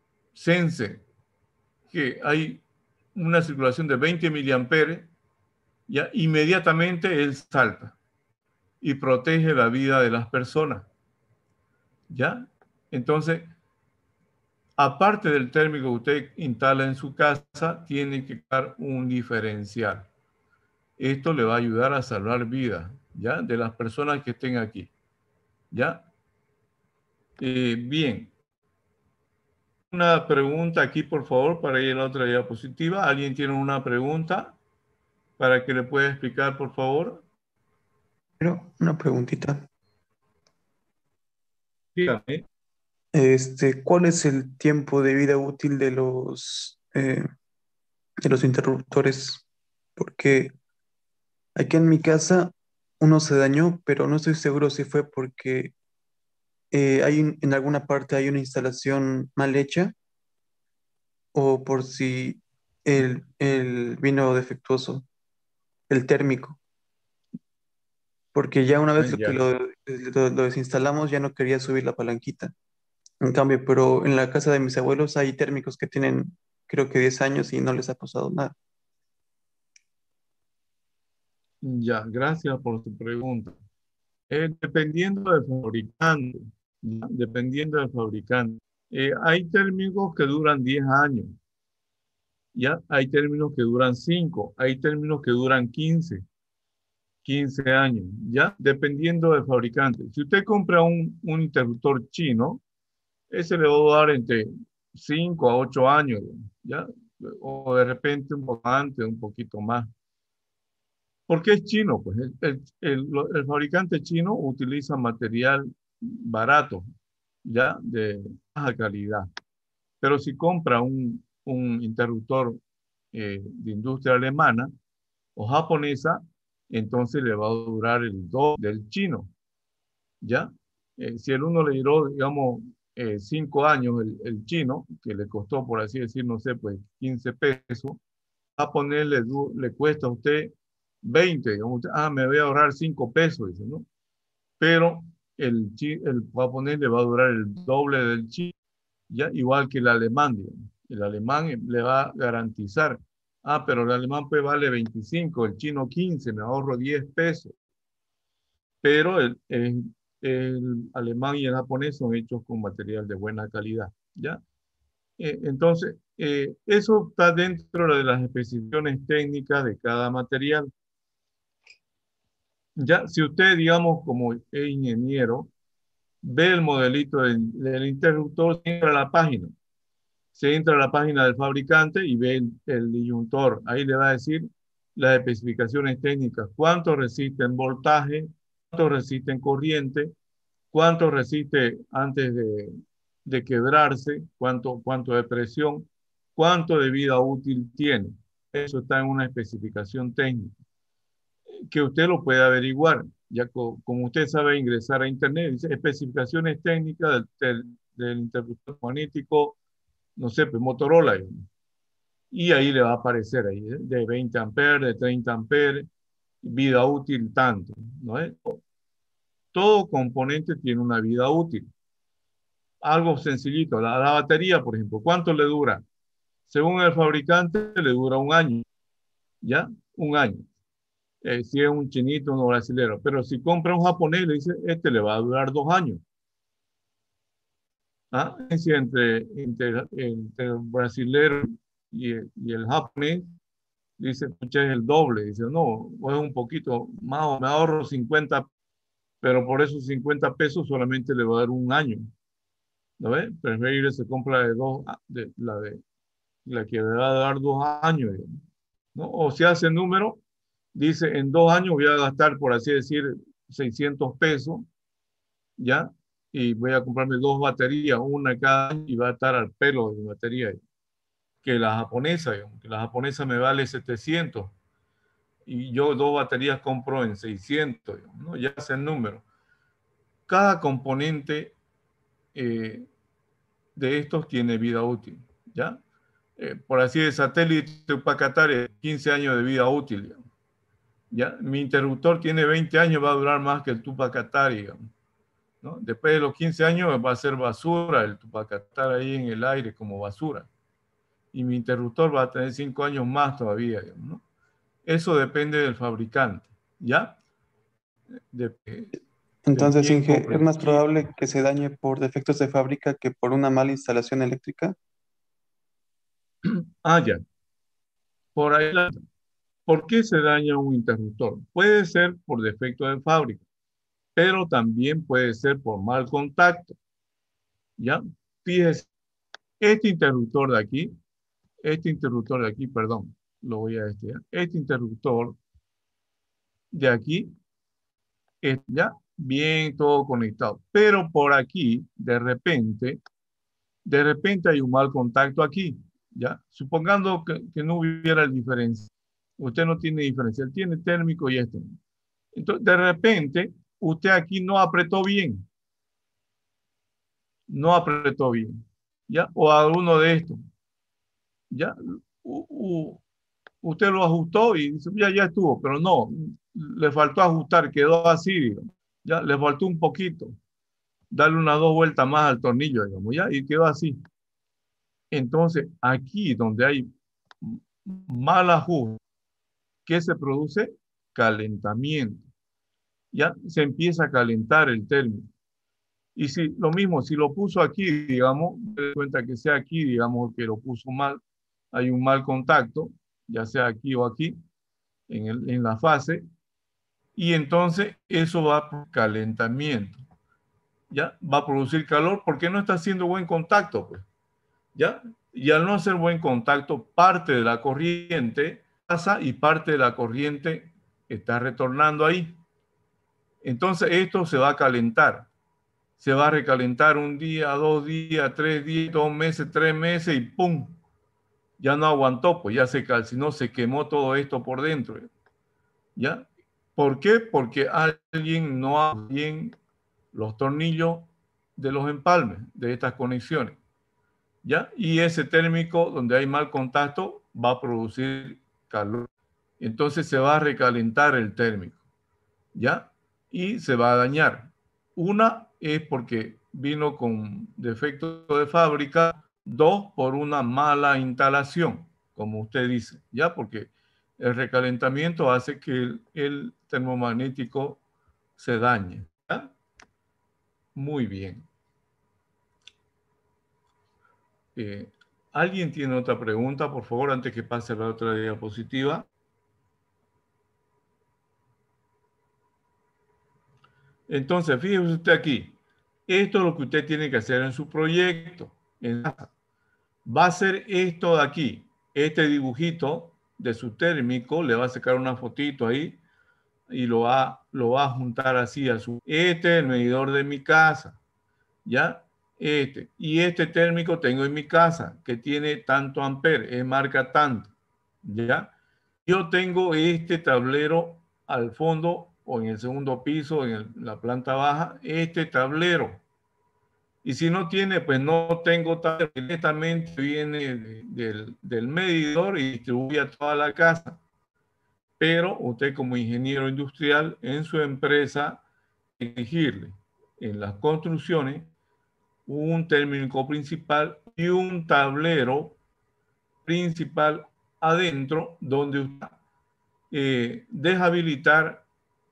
sense que hay una circulación de 20 miliamperes, ya inmediatamente él salta y protege la vida de las personas. ¿Ya? Entonces, aparte del térmico que usted instala en su casa, tiene que dar un diferencial. Esto le va a ayudar a salvar vidas, ¿ya? De las personas que estén aquí, ¿ya? Bien. Una pregunta aquí, por favor, para ir a la otra diapositiva. ¿Alguien tiene una pregunta para que le pueda explicar, por favor? Pero una preguntita. Dígame. ¿Cuál es el tiempo de vida útil de los interruptores? Porque aquí en mi casa uno se dañó, pero no estoy seguro si fue porque en alguna parte hay una instalación mal hecha o por si el vino defectuoso, el térmico. Porque ya una vez que Ya. lo desinstalamos ya no quería subir la palanquita. En cambio, pero en la casa de mis abuelos hay térmicos que tienen creo que 10 años y no les ha pasado nada. Ya, gracias por su pregunta. Dependiendo del fabricante, ¿ya? Dependiendo del fabricante. Hay térmicos que duran 10 años, ¿ya? Hay términos que duran 5, hay términos que duran 15 años, ¿ya? Dependiendo del fabricante. Si usted compra un interruptor chino, ese le va a dar entre 5 a 8 años, ¿ya? O de repente un poco antes, un poquito más. ¿Por qué es chino? Pues el fabricante chino utiliza material barato, ya de baja calidad. Pero si compra un interruptor de industria alemana o japonesa, entonces le va a durar el doble del chino, ¿ya? Si el uno le duró, digamos, 5 años el chino, que le costó, por así decir, no sé, pues 15 pesos, japonés le cuesta a usted 20, digamos, me voy a ahorrar 5 pesos, dice, ¿no? Pero el japonés le va a durar el doble del chino, ya igual que el alemán, digamos. El alemán le va a garantizar, pero el alemán pues vale 25, el chino 15, me ahorro 10 pesos. Pero el alemán y el japonés son hechos con material de buena calidad, ¿ya? Entonces, eso está dentro de las especificaciones técnicas de cada material. Ya, si usted, digamos, como es ingeniero, ve el modelito del interruptor, entra a la página. Se entra a la página del fabricante y ve el disyuntor. Ahí le va a decir las especificaciones técnicas. ¿Cuánto resiste en voltaje? ¿Cuánto resiste en corriente? ¿Cuánto resiste antes de quebrarse? ¿Cuánto de presión? ¿Cuánto de vida útil tiene? Eso está en una especificación técnica que usted lo puede averiguar. Ya como usted sabe ingresar a internet, dice especificaciones técnicas del interruptor magnético, no sé, pues Motorola. Y ahí le va a aparecer ahí, de 20 amperes, de 30 amperes, vida útil tanto, ¿no es? Todo componente tiene una vida útil. Algo sencillito, la batería, por ejemplo, ¿cuánto le dura? Según el fabricante, le dura un año, ¿ya? Un año. Si es un chinito, un brasilero. Pero si compra un japonés, le dice, este le va a durar 2 años. ¿Ah? Entre el brasilero y el japonés, dice, pucha, es el doble. Dice, no, es un poquito más, o me ahorro 50, pero por esos 50 pesos solamente le va a dar un año. ¿No ves? Preferible se compra la que le va a dar 2 años, ¿no? O si hace número, dice, en 2 años voy a gastar, por así decir, 600 pesos, ¿ya? Y voy a comprarme 2 baterías, una cada año, y va a estar al pelo de batería. Que la japonesa me vale 700, y yo 2 baterías compro en 600, ¿no? Ya hace el número. Cada componente de estos tiene vida útil, ¿ya? Por así de satélite, Upacatare, 15 años de vida útil, ¿ya? Mi interruptor tiene 20 años, va a durar más que el Tupacatare, ¿no? Después de los 15 años va a ser basura, el Tupacatare ahí en el aire como basura. Y mi interruptor va a tener 5 años más todavía, ¿no? Eso depende del fabricante, ¿ya? De, Entonces, quién Inge, compra ¿es el más chip. probable que se dañe por defectos de fábrica que por una mala instalación eléctrica? Ah, ya. Por ahí, ¿por qué se daña un interruptor? Puede ser por defecto de fábrica, pero también puede ser por mal contacto, ¿ya? Fíjese, este interruptor de aquí, perdón, lo voy a este, ¿ya? Este interruptor de aquí, ya, bien, todo conectado. Pero por aquí, de repente hay un mal contacto aquí, ¿ya? Supongando que no hubiera el diferencial. Usted no tiene diferencial, tiene térmico y esto. Entonces, de repente, usted aquí no apretó bien, ¿ya? O alguno de estos, ¿ya? Usted lo ajustó y dice, ya estuvo, pero no, le faltó ajustar, quedó así, digamos, ya, le faltó un poquito, darle unas 2 vueltas más al tornillo, digamos, ya, y quedó así. Entonces, aquí donde hay mal ajuste, ¿qué se produce? Calentamiento. Ya se empieza a calentar el término. Y si lo mismo, si lo puso aquí, digamos, de cuenta que sea aquí, digamos que lo puso mal, hay un mal contacto, ya sea aquí o aquí, en la fase, y entonces eso va por calentamiento, ¿ya? Va a producir calor porque no está haciendo buen contacto, pues, ¿ya? Y al no hacer buen contacto, parte de la corriente pasa y parte de la corriente está retornando ahí. Entonces esto se va a calentar. Se va a recalentar un día, 2 días, 3 días, 2 meses, 3 meses y ¡pum! Ya no aguantó, pues ya se calcinó, se quemó todo esto por dentro. ¿Ya? ¿Por qué? Porque alguien no hace bien los tornillos de los empalmes de estas conexiones. ¿Ya? Y ese térmico, donde hay mal contacto, va a producir calor. Entonces se va a recalentar el térmico. ¿Ya? Y se va a dañar. Una es porque vino con defecto de fábrica, 2 por una mala instalación, como usted dice, ¿ya? Porque el recalentamiento hace que el termomagnético se dañe, ¿ya? Muy bien. ¿Alguien tiene otra pregunta, por favor, antes que pase a la otra diapositiva? Entonces, fíjese usted aquí. Esto es lo que usted tiene que hacer en su proyecto. Va a hacer esto de aquí. Este dibujito de su térmico, le va a sacar una fotito ahí y lo va a juntar así a su... Este es el medidor de mi casa, ¿ya? Y este térmico tengo en mi casa, que tiene tanto amper, marca tanto, ¿ya? Yo tengo este tablero al fondo o en el segundo piso, en la planta baja, este tablero. Y si no tiene, pues no tengo tablero, directamente viene del medidor y distribuye a toda la casa. Pero usted como ingeniero industrial en su empresa, exigirle en las construcciones un térmico principal y un tablero principal adentro donde usted deshabilitar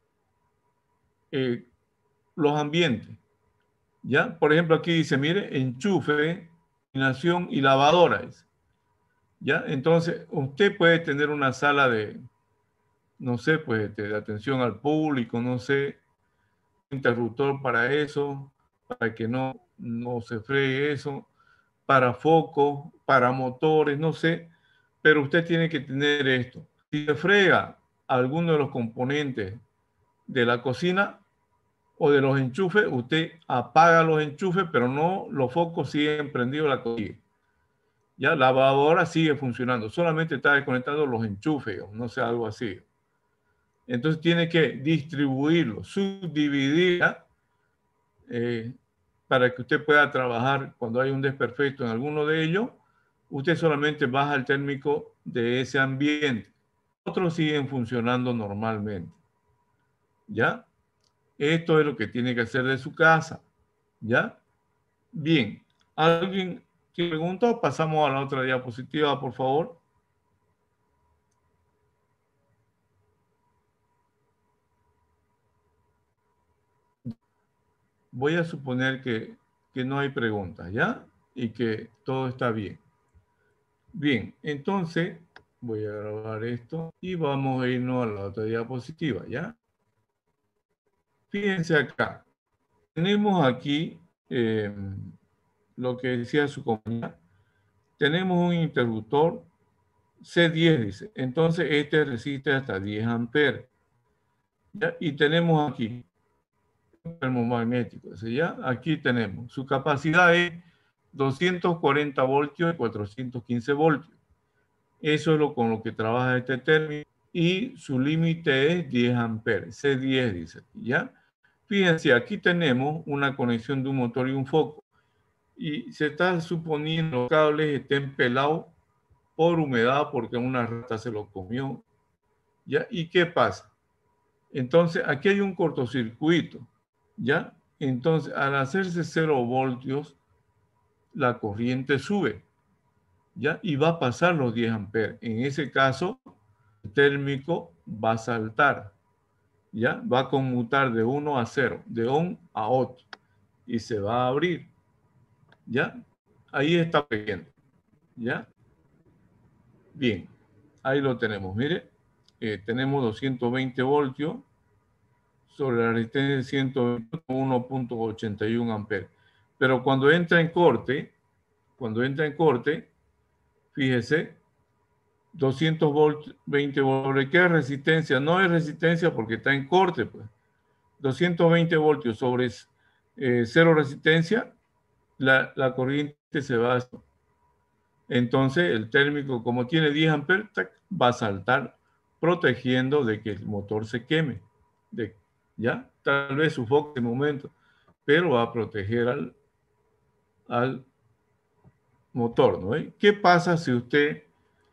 los ambientes. ¿Ya? Por ejemplo, aquí dice, mire, enchufe, iluminación y lavadora. ¿Ya? Entonces, usted puede tener una sala de, no sé, pues de atención al público, no sé, interruptor para eso, para que no se fregue eso, para focos, para motores, no sé, pero usted tiene que tener esto. Si se frega alguno de los componentes de la cocina o de los enchufes, usted apaga los enchufes, pero no los focos siguen prendidos la cocina. Ya la lavadora sigue funcionando, solamente está desconectando los enchufes, no sé, algo así. Entonces tiene que distribuirlo, subdividir, para que usted pueda trabajar cuando hay un desperfecto en alguno de ellos. Usted solamente baja el térmico de ese ambiente. Otros siguen funcionando normalmente. ¿Ya? Esto es lo que tiene que hacer de su casa. ¿Ya? Bien. ¿Alguien tiene pregunta? Pasamos a la otra diapositiva, por favor. voy a suponer que no hay preguntas, ¿ya? Y que todo está bien. Bien, entonces voy a grabar esto y vamos a irnos a la otra diapositiva, ¿ya? Fíjense acá. Tenemos aquí lo que decía su compañera. Tenemos un interruptor C10, dice. Entonces, este resiste hasta 10 amperes. ¿Ya? Y tenemos aquí termomagnético. ¿Ya? Aquí tenemos. Su capacidad es 240 voltios y 415 voltios. Eso es con lo que trabaja este término. Y su límite es 10 amperes. C10 dice. ¿Ya? Fíjense, aquí tenemos una conexión de un motor y un foco. Y se está suponiendo que los cables estén pelados por humedad porque una rata se lo comió. ¿Ya? ¿Y qué pasa? Entonces, aquí hay un cortocircuito. ¿Ya? Entonces, al hacerse 0 voltios, la corriente sube. ¿Ya? Y va a pasar los 10 amperes. En ese caso, el térmico va a saltar. ¿Ya? Va a conmutar de 1 a 0, de on a otro. Y se va a abrir. ¿Ya? Ahí está pequeño. ¿Ya? Bien. Ahí lo tenemos. Mire, tenemos 220 voltios sobre la resistencia de 121.81 amperes. Pero cuando entra en corte, fíjese, 220 voltios. ¿Qué es resistencia? No es resistencia porque está en corte, pues. 220 voltios sobre cero resistencia, la corriente se va a... Entonces, el térmico, como tiene 10 amperes, va a saltar protegiendo de que el motor se queme. ¿Ya? Tal vez sufoque en momento, pero va a proteger al motor, ¿no? ¿Qué pasa si usted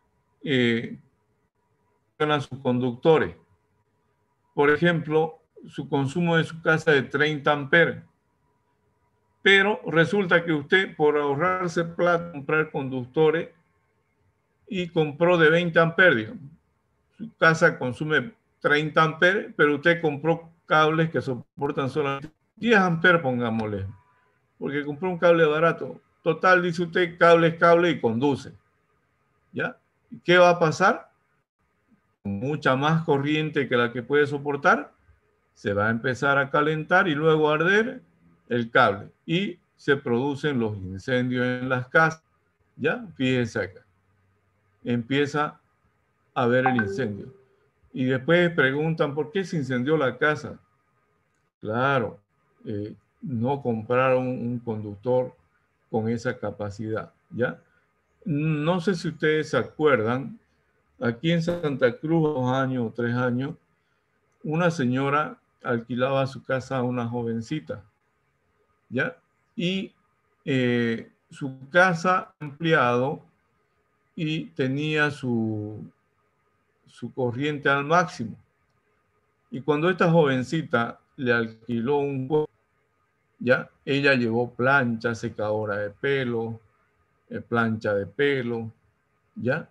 a sus conductores? Por ejemplo, su consumo de su casa de 30 amperes. Pero resulta que usted, por ahorrarse plata, comprar conductores y compró de 20 amperes, digamos. Su casa consume 30 amperes, pero usted compró cables que soportan solamente 10 amperes, pongámosle, porque compró un cable barato. Total, dice usted, cable es cable y conduce. ¿Ya? ¿Qué va a pasar? Mucha más corriente que la que puede soportar, se va a empezar a calentar y luego a arder el cable. Y se producen los incendios en las casas. ¿Ya? Fíjense acá. Empieza a ver el incendio. Y después preguntan, ¿por qué se incendió la casa? Claro, no compraron un conductor con esa capacidad, ¿ya? No sé si ustedes se acuerdan, aquí en Santa Cruz, 2 años o 3 años, una señora alquilaba su casa a una jovencita, ¿ya? Y su casa ampliado y tenía su corriente al máximo. Y cuando esta jovencita le alquiló un juego, ¿ya? Ella llevó plancha, secadora de pelo, plancha de pelo, ¿ya?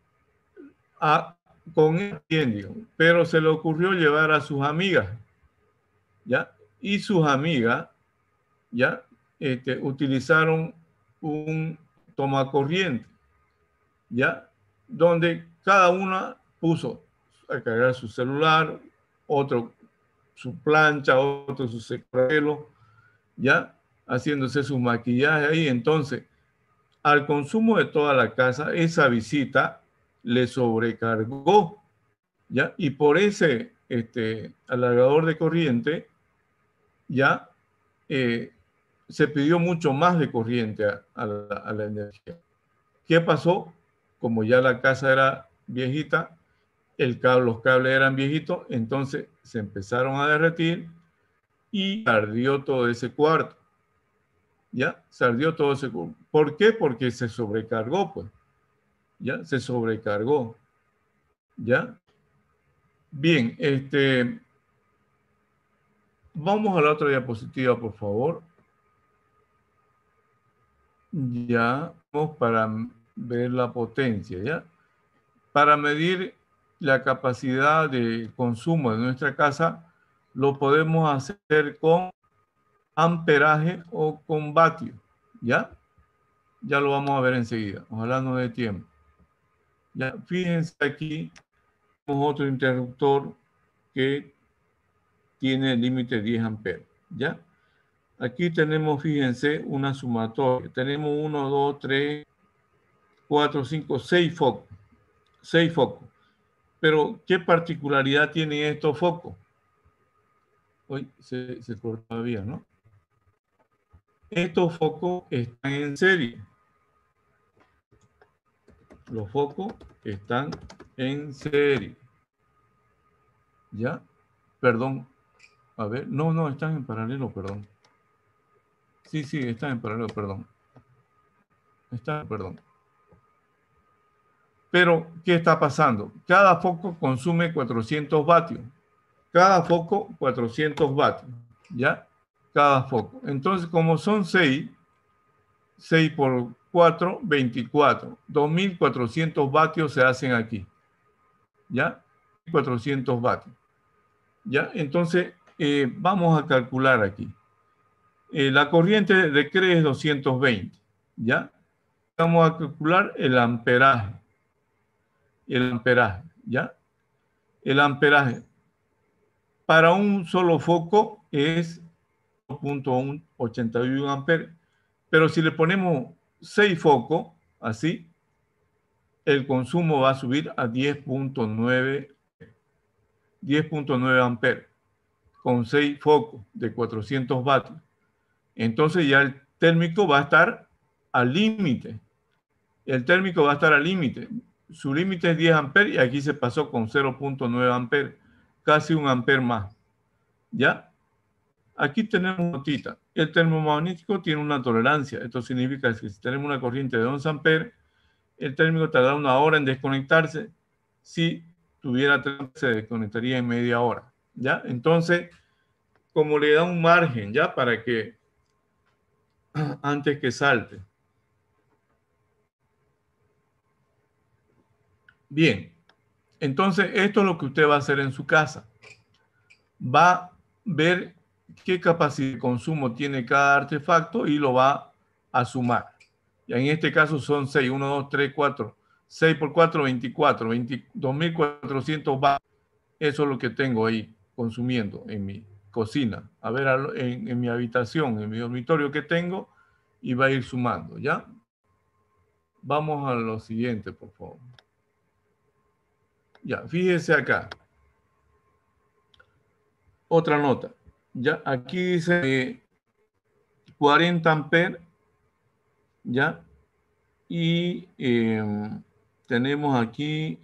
Con él, pero se le ocurrió llevar a sus amigas, ¿ya? Y sus amigas, ¿ya? Utilizaron un tomacorriente, ¿ya? Donde cada una puso a cargar su celular, otro su plancha, otro su secadora de pelo, ¿ya? Haciéndose su maquillaje ahí. Entonces, al consumo de toda la casa, esa visita le sobrecargó, ¿ya? Y por ese alargador de corriente, ya se pidió mucho más de corriente a la energía. ¿Qué pasó? Como ya la casa era viejita, los cables eran viejitos, entonces se empezaron a derretir y ardió todo ese cuarto. ¿Ya? Se ardió todo ese cuarto. ¿Por qué? Porque se sobrecargó, pues. ¿Ya? Se sobrecargó. ¿Ya? Bien, vamos a la otra diapositiva, por favor. Ya, vamos para ver la potencia, ¿ya? Para medir la capacidad de consumo de nuestra casa, lo podemos hacer con amperaje o con vatio, ¿ya? Ya lo vamos a ver enseguida. Ojalá no dé tiempo. Ya, fíjense aquí, tenemos otro interruptor que tiene el límite 10 amperes, ¿ya? Aquí tenemos, fíjense, una sumatoria. Tenemos 1, 2, 3, 4, 5, 6 focos. 6 focos. Pero, ¿qué particularidad tienen estos focos? Hoy se cortó todavía, ¿no? Estos focos están en serie. Los focos están en serie. ¿Ya? Perdón. A ver. No, están en paralelo, perdón. Sí, están en paralelo, perdón. Perdón. Pero, ¿qué está pasando? Cada foco consume 400 vatios. Cada foco, 400 vatios. ¿Ya? Cada foco. Entonces, como son 6 por 4, 24. 2.400 vatios se hacen aquí. ¿Ya? 400 vatios. ¿Ya? Entonces, vamos a calcular aquí. La corriente de CRE es 220. ¿Ya? Vamos a calcular el amperaje. ¿Ya? El amperaje para un solo foco es 0.81 amperes. Pero si le ponemos 6 focos, así, el consumo va a subir a 10.9 amperes, con 6 focos de 400 vatios. Entonces ya el térmico va a estar al límite. El térmico va a estar al límite. Su límite es 10 amperes y aquí se pasó con 0.9 amperes, casi 1 amper más. ¿Ya? Aquí tenemos una notita. El termomagnético tiene una tolerancia. Esto significa que si tenemos una corriente de 11 amperes, el térmico tarda 1 hora en desconectarse. Si tuviera 3, se desconectaría en media hora. ¿Ya? Entonces, como le da un margen, ¿ya? Para que antes que salte. Bien. Entonces, esto es lo que usted va a hacer en su casa. Va a ver qué capacidad de consumo tiene cada artefacto y lo va a sumar. Y en este caso son 6, 1, 2, 3, 4. 6 por 4, 24, 2.400 vatios. Eso es lo que tengo ahí consumiendo en mi cocina. A ver, en mi habitación, en mi dormitorio que tengo, y va a ir sumando, ¿ya? Vamos a lo siguiente, por favor. Ya, fíjese acá. Otra nota. Ya, aquí dice 40 amperes, ¿ya? Y tenemos aquí,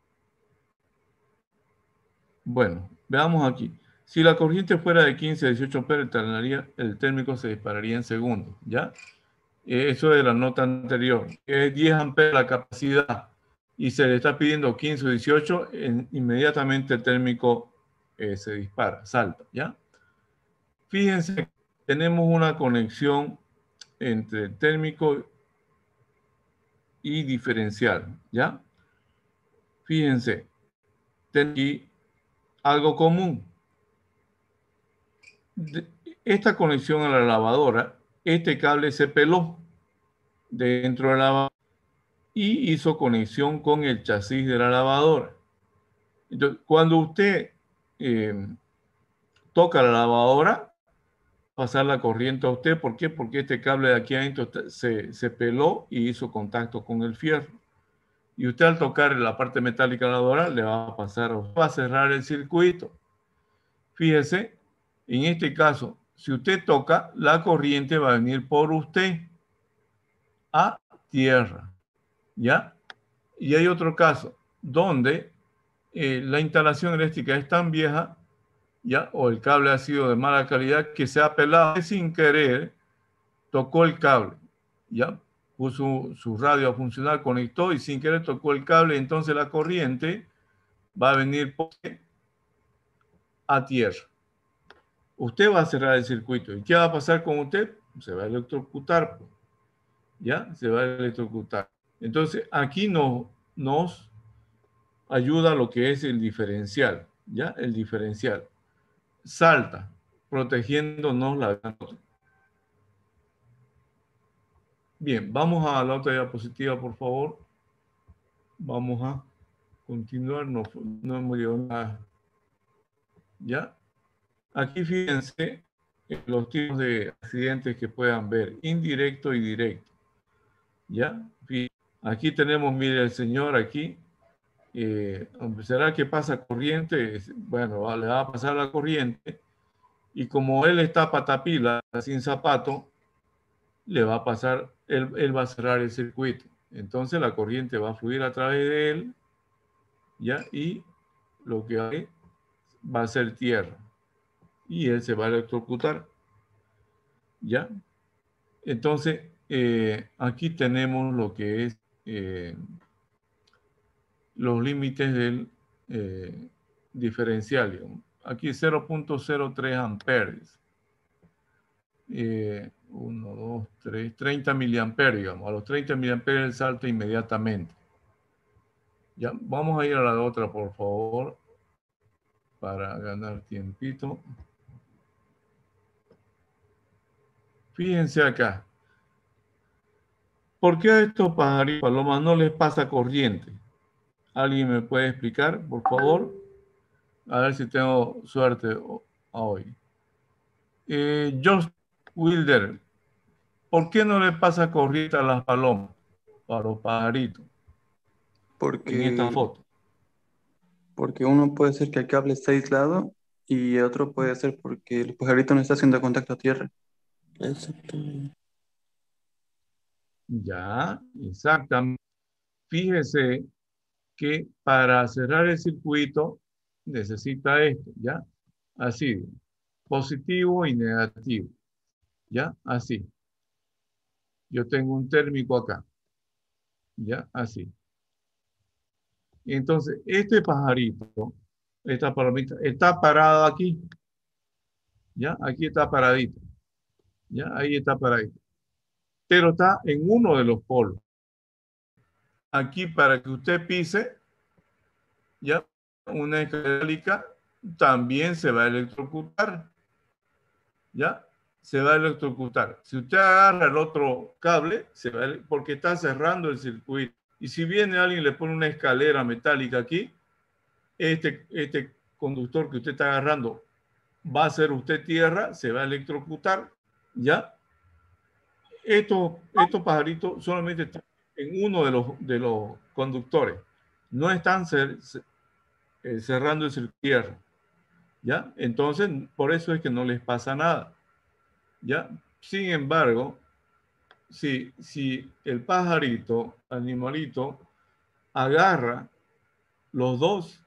bueno, veamos aquí. Si la corriente fuera de 15 a 18 amperes, el térmico se dispararía en segundos, ¿ya? Eso de la nota anterior. Es 10 amperes la capacidad y se le está pidiendo 15 o 18, inmediatamente el térmico se dispara, salta, ¿ya? Fíjense, tenemos una conexión entre térmico y diferencial, ¿ya? Fíjense, tengo aquí algo común. Esta conexión a la lavadora, este cable se peló dentro de la lavadora y hizo conexión con el chasis de la lavadora. Entonces, cuando usted toca la lavadora, pasar la corriente a usted. ¿Por qué? Porque este cable de aquí adentro se peló y hizo contacto con el fierro. Y usted al tocar la parte metálica de la lavadora le va a pasar, va a cerrar el circuito. Fíjese, en este caso, si usted toca, la corriente va a venir por usted a tierra, ¿ya? Y hay otro caso donde la instalación eléctrica es tan vieja, ¿ya? O el cable ha sido de mala calidad que se ha pelado sin querer, tocó el cable, ¿ya? Puso su radio a funcionar, conectó y sin querer tocó el cable, entonces la corriente va a venir por a tierra. Usted va a cerrar el circuito. ¿Y qué va a pasar con usted? Se va a electrocutar, ¿ya? Se va a electrocutar. Entonces, aquí nos ayuda lo que es el diferencial, ¿ya? El diferencial. Salta. protegiéndonos la ganancia. Bien, vamos a la otra diapositiva, por favor. Vamos a continuar, no hemos llegado a nada. ¿Ya? Aquí fíjense los tipos de accidentes que puedan ver, indirecto y directo. ¿Ya? Aquí tenemos, mire, el señor aquí, ¿será que pasa corriente? Bueno, le va a pasar la corriente y como él está patapila, sin zapato, le va a pasar, él va a cerrar el circuito. Entonces la corriente va a fluir a través de él, ¿ya? Y lo que hay va a ser tierra. Y él se va a electrocutar, ¿ya? Entonces, aquí tenemos lo que es los límites del diferencial, digamos. Aquí 0.03 amperes. 1, 2, 3, 30 miliamperes, digamos. A los 30 miliamperes él salta inmediatamente. Ya, vamos a ir a la otra, por favor, para ganar tiempito. Fíjense acá. ¿Por qué a estos pajaritos palomas no les pasa corriente? ¿Alguien me puede explicar, por favor? A ver si tengo suerte hoy. Josh Wilder, ¿por qué no le pasa corriente a las palomas, a los pajaritos, en esta foto? Porque uno puede ser que el cable está aislado y otro puede ser porque el pajarito no está haciendo contacto a tierra. Exactamente. Ya, exactamente. Fíjese que para cerrar el circuito necesita esto, ¿ya? Así, positivo y negativo, ¿ya? Así. Yo tengo un térmico acá, ¿ya? Así. Entonces, este pajarito, esta palomita, está parado aquí, ¿ya? Aquí está paradito, ¿ya? Ahí está paradito. Pero está en uno de los polos. Aquí para que usted pise, ¿ya? Una escalera también se va a electrocutar, ¿ya? Se va a electrocutar. Si usted agarra el otro cable, se va porque está cerrando el circuito. Y si viene alguien y le pone una escalera metálica aquí, este conductor que usted está agarrando va a ser usted tierra, se va a electrocutar, ¿ya? Estos pajaritos solamente están en uno de los conductores. No están cerrando el circuito, ¿ya? Entonces, por eso es que no les pasa nada, ¿ya? Sin embargo, si el pajarito, animalito, agarra los dos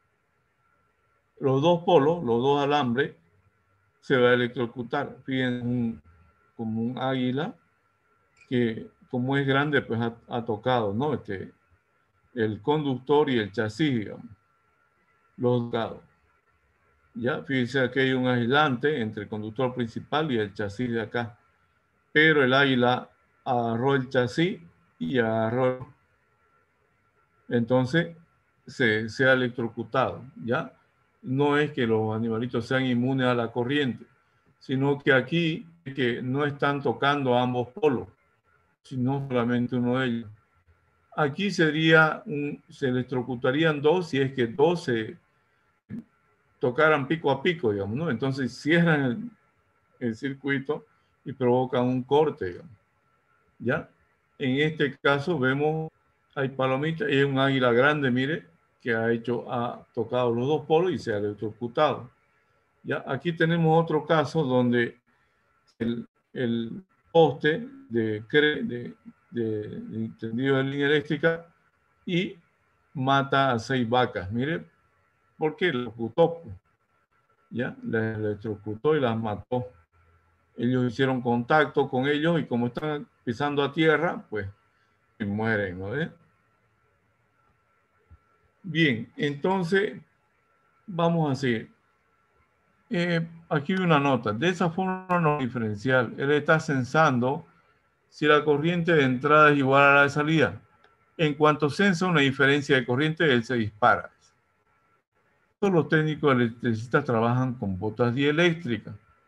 polos, los dos alambres, se va a electrocutar. Fíjense, como un águila que como es grande, pues ha tocado, ¿no? El conductor y el chasis, digamos, los tocados. Ya, fíjense, aquí hay un aislante entre el conductor principal y el chasis de acá. Pero el águila agarró el chasis y agarró. Entonces, se ha electrocutado, ¿ya? No es que los animalitos sean inmunes a la corriente, sino que aquí que no están tocando ambos polos, sino solamente uno de ellos. Aquí se electrocutarían dos si es que dos se tocaran pico a pico, digamos, ¿no? Entonces cierran el circuito y provocan un corte, digamos, ¿ya? En este caso vemos, hay palomitas y es un águila grande, mire, que ha tocado los dos polos y se ha electrocutado. ¿Ya? Aquí tenemos otro caso donde el poste de tendido de línea eléctrica y mata a 6 vacas. Mire, porque lo electrocutó, ¿ya? Las electrocutó y las mató. Ellos hicieron contacto con ellos y como están pisando a tierra, pues mueren, ¿no? Bien, entonces vamos a seguir. Aquí hay una nota. De esa forma no diferencial. Él está censando si la corriente de entrada es igual a la de salida. En cuanto censa una diferencia de corriente, él se dispara. Todos los técnicos electricistas trabajan con botas dieléctricas.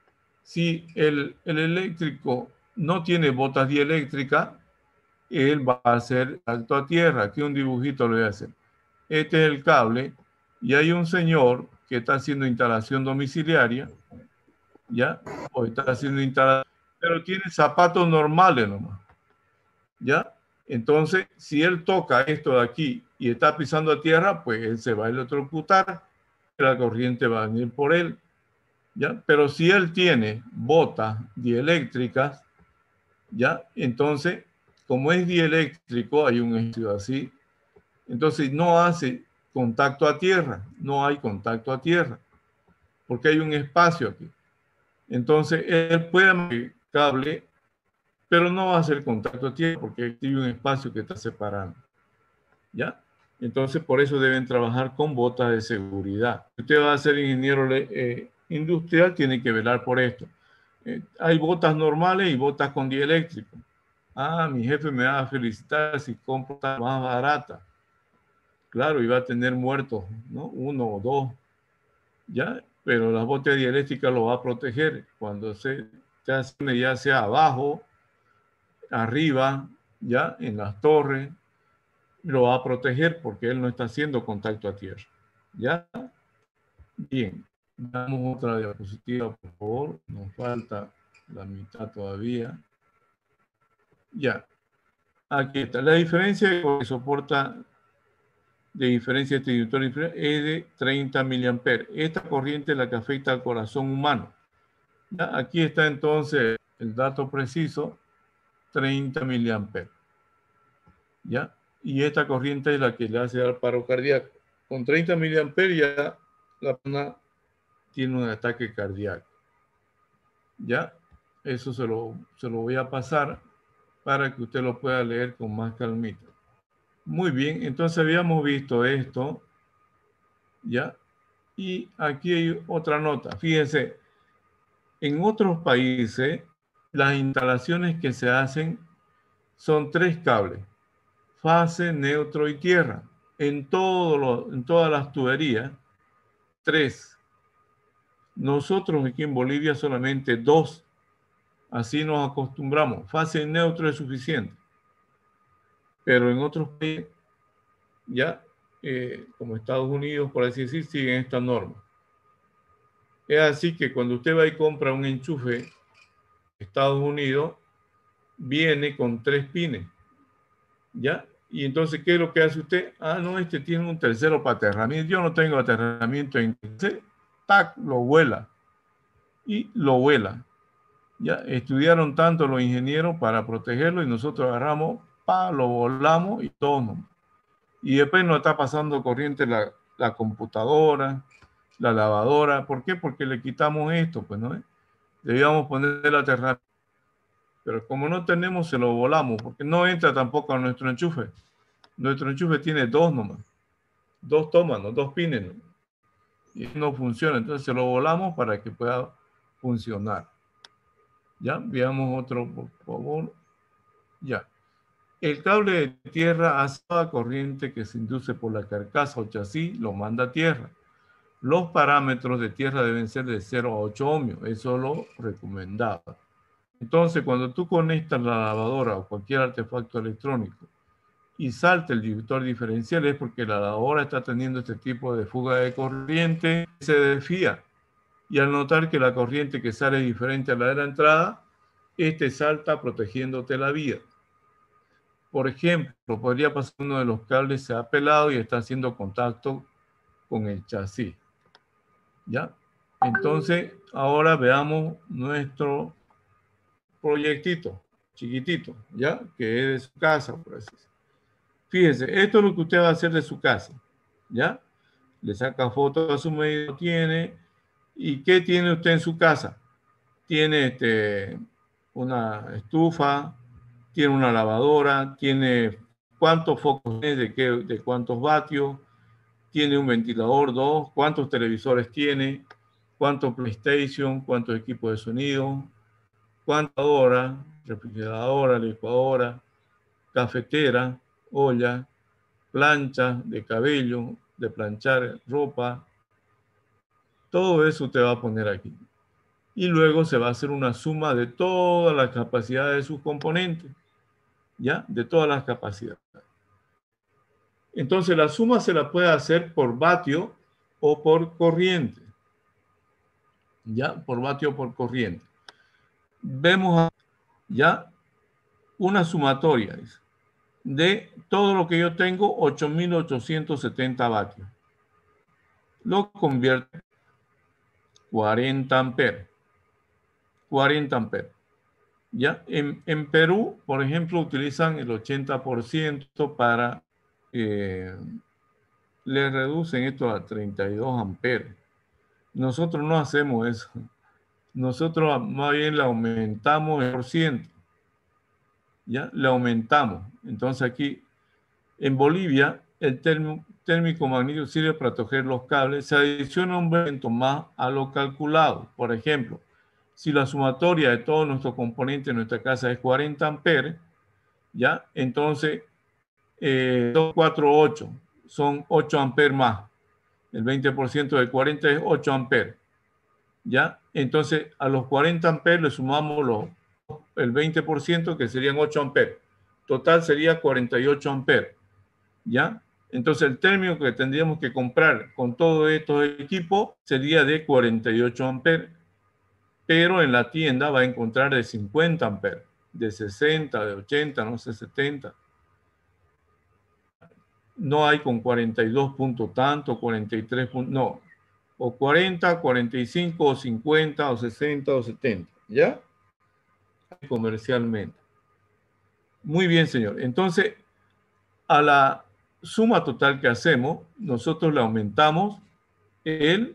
Si el eléctrico no tiene botas dieléctricas, él va a hacer contacto a tierra. Aquí un dibujito lo voy a hacer. Este es el cable y hay un señor que está haciendo instalación domiciliaria, ¿ya? O está haciendo instalación, pero tiene zapatos normales nomás, ¿ya? Entonces, si él toca esto de aquí y está pisando a tierra, pues él se va a electrocutar, la corriente va a venir por él, ¿ya? Pero si él tiene botas dieléctricas, ¿ya? Entonces, como es dieléctrico, hay un estudio así, entonces no hace contacto a tierra, no hay contacto a tierra, porque hay un espacio aquí. Entonces, él puede meter el cable, pero no va a hacer contacto a tierra, porque hay un espacio que está separando, ¿ya? Entonces, por eso deben trabajar con botas de seguridad. Si usted va a ser ingeniero industrial, tiene que velar por esto. Hay botas normales y botas con dieléctrico. Ah, mi jefe me va a felicitar si compro botas más barata. Claro, iba a tener muertos, ¿no? 1 o 2, ¿ya? Pero la bota dieléctrica lo va a proteger cuando se hace ya sea abajo, arriba, ¿ya? En las torres, lo va a proteger porque él no está haciendo contacto a tierra, ¿ya? Bien, damos otra diapositiva, por favor. Nos falta la mitad todavía. Ya, aquí está. La diferencia que soporta de diferencia de este inductor es de 30 miliamperes. Esta corriente es la que afecta al corazón humano. ¿Ya? Aquí está entonces el dato preciso, 30 miliamperes. ¿Ya? Y esta corriente es la que le hace al paro cardíaco. Con 30 miliamperes ya la persona tiene un ataque cardíaco. ¿Ya? Eso se lo voy a pasar para que usted lo pueda leer con más calmita. Muy bien, entonces habíamos visto esto, ¿ya? Y aquí hay otra nota. Fíjense, en otros países las instalaciones que se hacen son 3 cables, fase, neutro y tierra. En todas las tuberías, 3. Nosotros aquí en Bolivia solamente 2. Así nos acostumbramos. Fase y neutro es suficiente. Pero en otros países, ya, como Estados Unidos, por así decir, siguen esta norma. Es así que cuando usted va y compra un enchufe Estados Unidos, viene con 3 pines, ¿ya? Y entonces, ¿qué es lo que hace usted? Ah, no, este tiene un tercero para aterramiento. Yo no tengo aterramiento en ese. ¡Tac! Lo vuela. Y lo vuela. Ya estudiaron tanto los ingenieros para protegerlo y nosotros agarramos, lo volamos y todo, ¿no? Y después nos está pasando corriente la computadora, la lavadora. ¿Por qué? Porque le quitamos esto, pues, ¿no? Debíamos poner el aterramiento. Pero como no tenemos, se lo volamos, porque no entra tampoco a nuestro enchufe. Nuestro enchufe tiene 2 nomás. 2 tomas, ¿no? 2 pines, ¿no? Y no funciona. Entonces se lo volamos para que pueda funcionar. Ya, veamos otro, por favor. Ya. El cable de tierra hace la corriente que se induce por la carcasa o chasis, lo manda a tierra. Los parámetros de tierra deben ser de 0 a 8 ohmios. Eso es lo recomendado. Entonces, cuando tú conectas la lavadora o cualquier artefacto electrónico y salta el divisor diferencial, es porque la lavadora está teniendo este tipo de fuga de corriente, se desvía. Y al notar que la corriente que sale es diferente a la de la entrada, este salta protegiéndote la vía. Por ejemplo, podría pasar uno de los cables se ha pelado y está haciendo contacto con el chasis. ¿Ya? Entonces, ahora veamos nuestro proyectito, chiquitito, ¿ya? Que es de su casa, por así decirlo. Fíjense, esto es lo que usted va a hacer de su casa, ¿ya? Le saca fotos a su medio, tiene. ¿Y qué tiene usted en su casa? Tiene una estufa, tiene una lavadora, tiene cuántos focos de cuántos vatios, tiene un ventilador, 2, cuántos televisores tiene, cuántos PlayStation, cuántos equipos de sonido, cuántas horas, refrigeradora, licuadora, cafetera, olla, plancha de cabello, de planchar ropa. Todo eso te va a poner aquí. y luego se va a hacer una suma de todas las capacidades de sus componentes, ¿ya? De todas las capacidades. Entonces la suma se la puede hacer por vatio o por corriente, ¿ya? Por vatio o por corriente. Vemos ya una sumatoria de todo lo que yo tengo, 8.870 vatios. Lo convierte 40 amperes. 40 amperes. ¿Ya? En Perú, por ejemplo, utilizan el 80% para... le reducen esto a 32 amperes. Nosotros no hacemos eso. Nosotros más bien le aumentamos el %. ¿Ya? Le aumentamos. Entonces aquí, en Bolivia, el térmico magnético sirve para proteger los cables. Se adiciona un elemento más a lo calculado. Por ejemplo, si la sumatoria de todos nuestros componentes en nuestra casa es 40 amperes, ¿ya? Entonces, 2, 4, 8 son 8 amperes más. El 20% de 40 es 8 amperes, ¿ya? Entonces, a los 40 amperes le sumamos el 20%, que serían 8 amperes. Total sería 48 amperes, ¿ya? Entonces, el término que tendríamos que comprar con todos estos equipos sería de 48 amperes. Pero en la tienda va a encontrar de 50 amperes, de 60, de 80, no sé, 70. No hay con 42 puntos tanto, 43 puntos, no. O 40, 45, o 50, o 60, o 70, ¿ya? Comercialmente. Muy bien, señor. Entonces, a la suma total que hacemos, nosotros le aumentamos el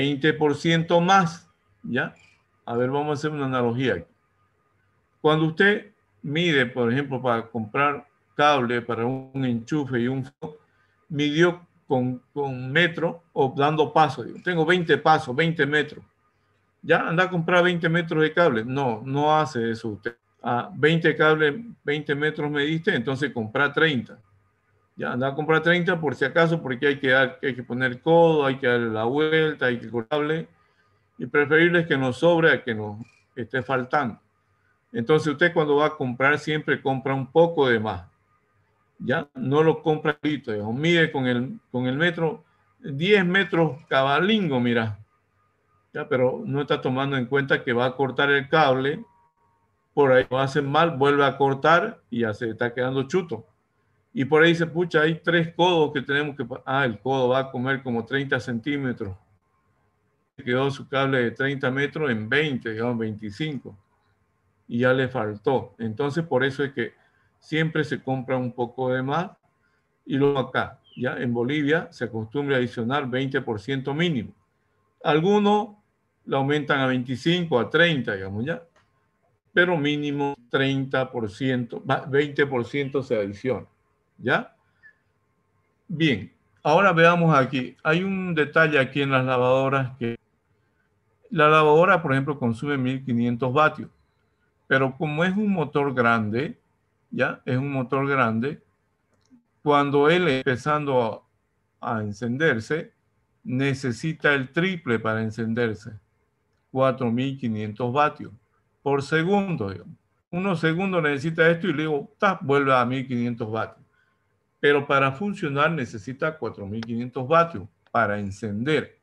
20% más, ¿ya? A ver, vamos a hacer una analogía aquí. Cuando usted mide, por ejemplo, para comprar cable para un enchufe y un midió con metro o dando pasos. Tengo 20 pasos, 20 metros. ¿Ya anda a comprar 20 metros de cable? No, no hace eso usted. A 20 cables, 20 metros me diste, entonces compra 30. Ya anda a comprar 30 por si acaso, porque hay que poner codo, hay que darle la vuelta, hay que cortarle. Y preferible es que nos sobre a que nos esté faltando. Entonces usted cuando va a comprar siempre compra un poco de más. Ya no lo compra listo, mide con el metro, 10 metros cabalingo, mira. Ya, pero no está tomando en cuenta que va a cortar el cable, por ahí lo hacen mal, vuelve a cortar y ya se está quedando chuto. Y por ahí dice, pucha, hay 3 codos que tenemos que... el codo va a comer como 30 centímetros. Quedó su cable de 30 metros en 20, digamos 25. Y ya le faltó. Entonces, por eso es que siempre se compra un poco de más. Y luego acá, ya en Bolivia, se acostumbra a adicionar 20% mínimo. Algunos lo aumentan a 25, a 30, digamos, ya. Pero mínimo 30%, 20% se adiciona, ¿ya? Bien, ahora veamos aquí. Hay un detalle aquí en las lavadoras que la lavadora, por ejemplo, consume 1500 vatios. Pero como es un motor grande, ¿ya? Es un motor grande. Cuando él empezando a encenderse, necesita el triple para encenderse. 4.500 vatios por segundo, digamos. Unos segundos necesita esto y luego vuelve a 1.500 vatios. Pero para funcionar necesita 4.500 vatios para encender.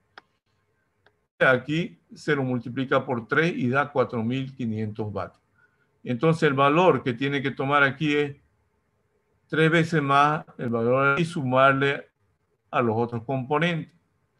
Aquí se lo multiplica por 3 y da 4.500 vatios. Entonces el valor que tiene que tomar aquí es 3 veces más el valor y sumarle a los otros componentes.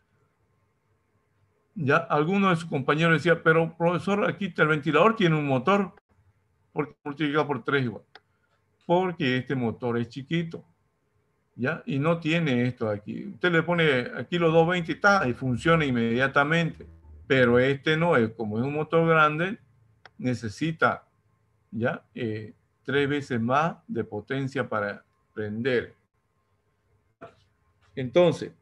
Ya algunos de sus compañeros decían, pero profesor, aquí el ventilador tiene un motor, porque multiplica por 3 igual. Porque este motor es chiquito, ¿ya? Y no tiene esto aquí. Usted le pone aquí los 220 y funciona inmediatamente. Pero este no es, como es un motor grande, necesita, ¿ya? 3 veces más de potencia para prender. Entonces,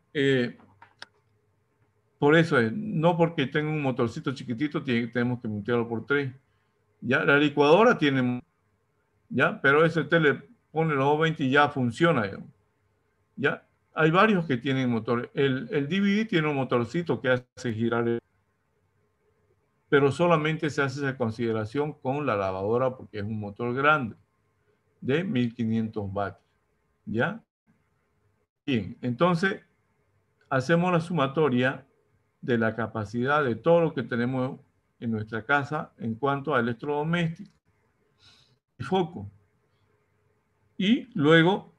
por eso es, no porque tenga un motorcito chiquitito tenemos que multiplicarlo por 3. Ya, la licuadora tiene, ya, pero ese usted le pone los 220 y ya funciona. Ya, hay varios que tienen motor. El DVD tiene un motorcito que hace girar. pero solamente se hace esa consideración con la lavadora porque es un motor grande de 1500 vatios. ¿Ya? Bien, entonces hacemos la sumatoria de la capacidad de todo lo que tenemos en nuestra casa en cuanto a electrodomésticos y foco. Y luego,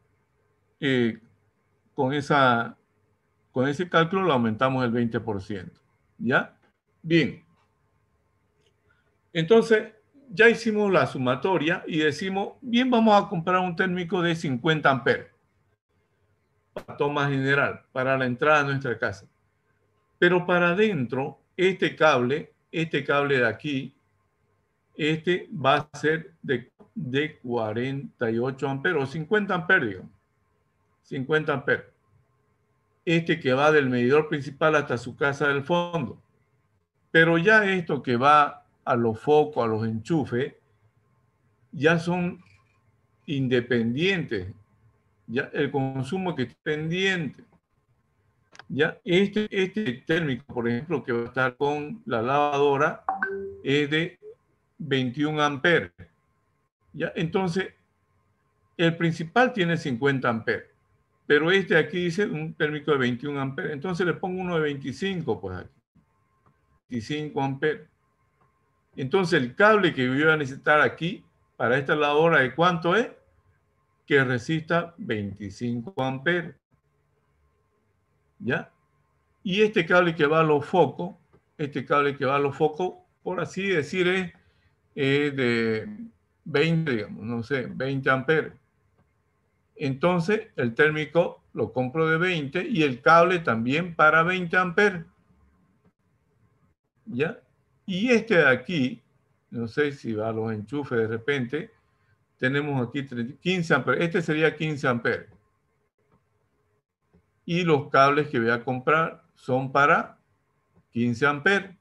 con ese cálculo lo aumentamos el 20%. ¿Ya? Bien. Entonces, ya hicimos la sumatoria y decimos, bien, vamos a comprar un térmico de 50 amperes para toma general, para la entrada a nuestra casa. Pero para adentro, este cable de aquí, va a ser de 48 amperes o 50 amperes, digamos. 50 amperes. Que va del medidor principal hasta su casa del fondo. Pero ya esto que va a los focos, a los enchufes, ya son independientes. Ya el consumo que es pendiente. Ya este térmico, por ejemplo, que va a estar con la lavadora, es de 21 amperes. ¿Ya? Entonces, el principal tiene 50 amperes, pero aquí dice un térmico de 21 amperes. Entonces le pongo uno de 25, pues aquí. 25 amperes. Entonces, el cable que yo voy a necesitar aquí para esta lavadora, ¿de cuánto es? Que resista 25 amperes. ¿Ya? Y este cable que va a los focos, por así decir, es de 20, digamos, no sé, 20 amperes. Entonces, el térmico lo compro de 20 y el cable también para 20 amperes. ¿Ya? Y de aquí, no sé si va a los enchufes de repente, tenemos aquí 15 amperes. Este sería 15 amperes. Y los cables que voy a comprar son para 15 amperes.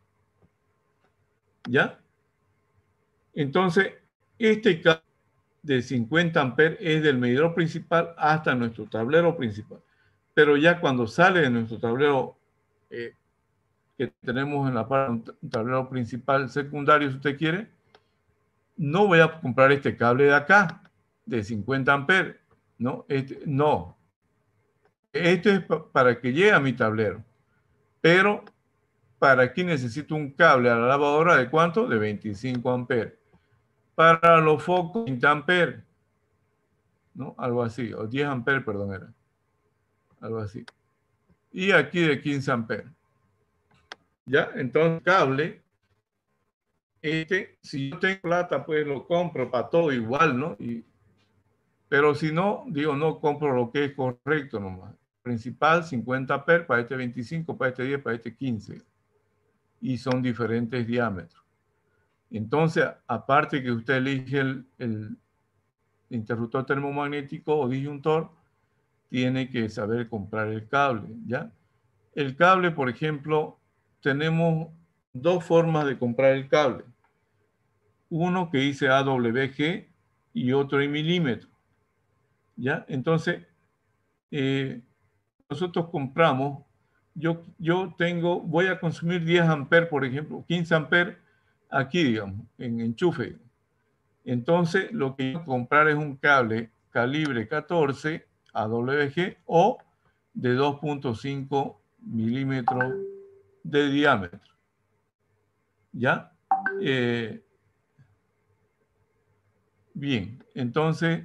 ¿Ya? Entonces, este cable de 50 amperes es del medidor principal hasta nuestro tablero principal. Pero ya cuando sale de nuestro tablero que tenemos en la parte un tablero principal secundario, si usted quiere, no voy a comprar este cable de acá, de 50 amperes. No, no. Este es para que llegue a mi tablero. Pero para aquí necesito un cable a la lavadora de ¿cuánto? De 25 amperes. Para los focos, 20 amperes. ¿No? Algo así. O 10 amperes, perdón, era. Algo así. Y aquí de 15 amperes. ¿Ya? Entonces, cable, si yo tengo plata, pues lo compro para todo igual, ¿no? Pero si no, digo, no compro lo que es correcto nomás. Principal, 50 amperes, para 25, para 10, para 15. Y son diferentes diámetros. Entonces, aparte que usted elige el interruptor termomagnético o disyuntor, tiene que saber comprar el cable, ¿ya? El cable, por ejemplo, tenemos dos formas de comprar el cable. Uno que dice AWG y otro en milímetros, ¿ya? Entonces, nosotros compramos, voy a consumir 10 amperes, por ejemplo, 15 amperes aquí, digamos, en enchufe. Entonces, lo que yo voy a comprar es un cable calibre 14 AWG o de 2.5 milímetros de diámetro. ¿Ya? Bien, entonces,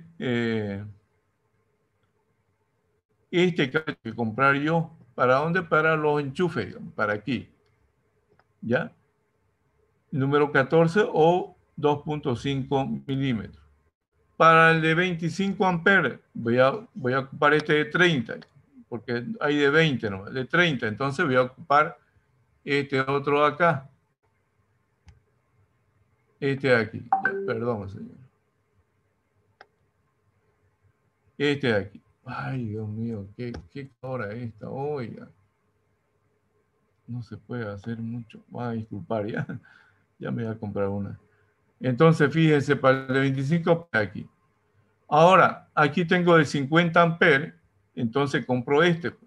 cable que comprar yo, ¿para dónde? Para los enchufes, digamos, para aquí. ¿Ya? Número 14 o 2.5 milímetros. Para el de 25 amperes, voy a ocupar de 30, porque hay de 20, ¿no? De 30, entonces voy a ocupar este otro de acá. De aquí. Ya, perdón, señor. De aquí. Ay, Dios mío, qué hora es esta, oiga. No se puede hacer mucho. Va a disculpar, ya. Ya me voy a comprar una. Entonces, fíjense, para el de 25, aquí. Ahora, aquí tengo de 50 amperes, entonces compro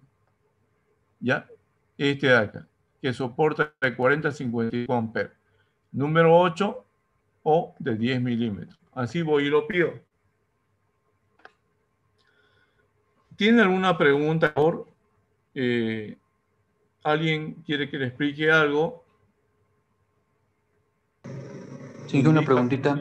¿ya? De acá, que soporta de 40 a 55 amperes. número 8 o de 10 milímetros. Así voy y lo pido. ¿Tiene alguna pregunta, por favor? ¿Alguien quiere que le explique algo? Sí, una preguntita.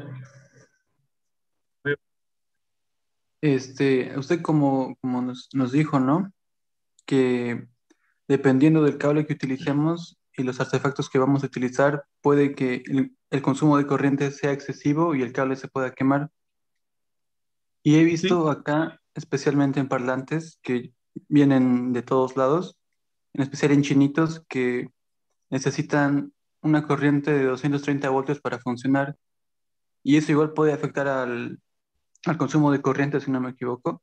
Usted como nos dijo, ¿no? Que dependiendo del cable que utilicemos y los artefactos que vamos a utilizar, puede que el consumo de corriente sea excesivo y el cable se pueda quemar. Y he Sí, visto acá, especialmente en parlantes que vienen de todos lados, en especial en chinitos, que necesitan una corriente de 230 voltios para funcionar. Y eso igual puede afectar al consumo de corriente, si no me equivoco.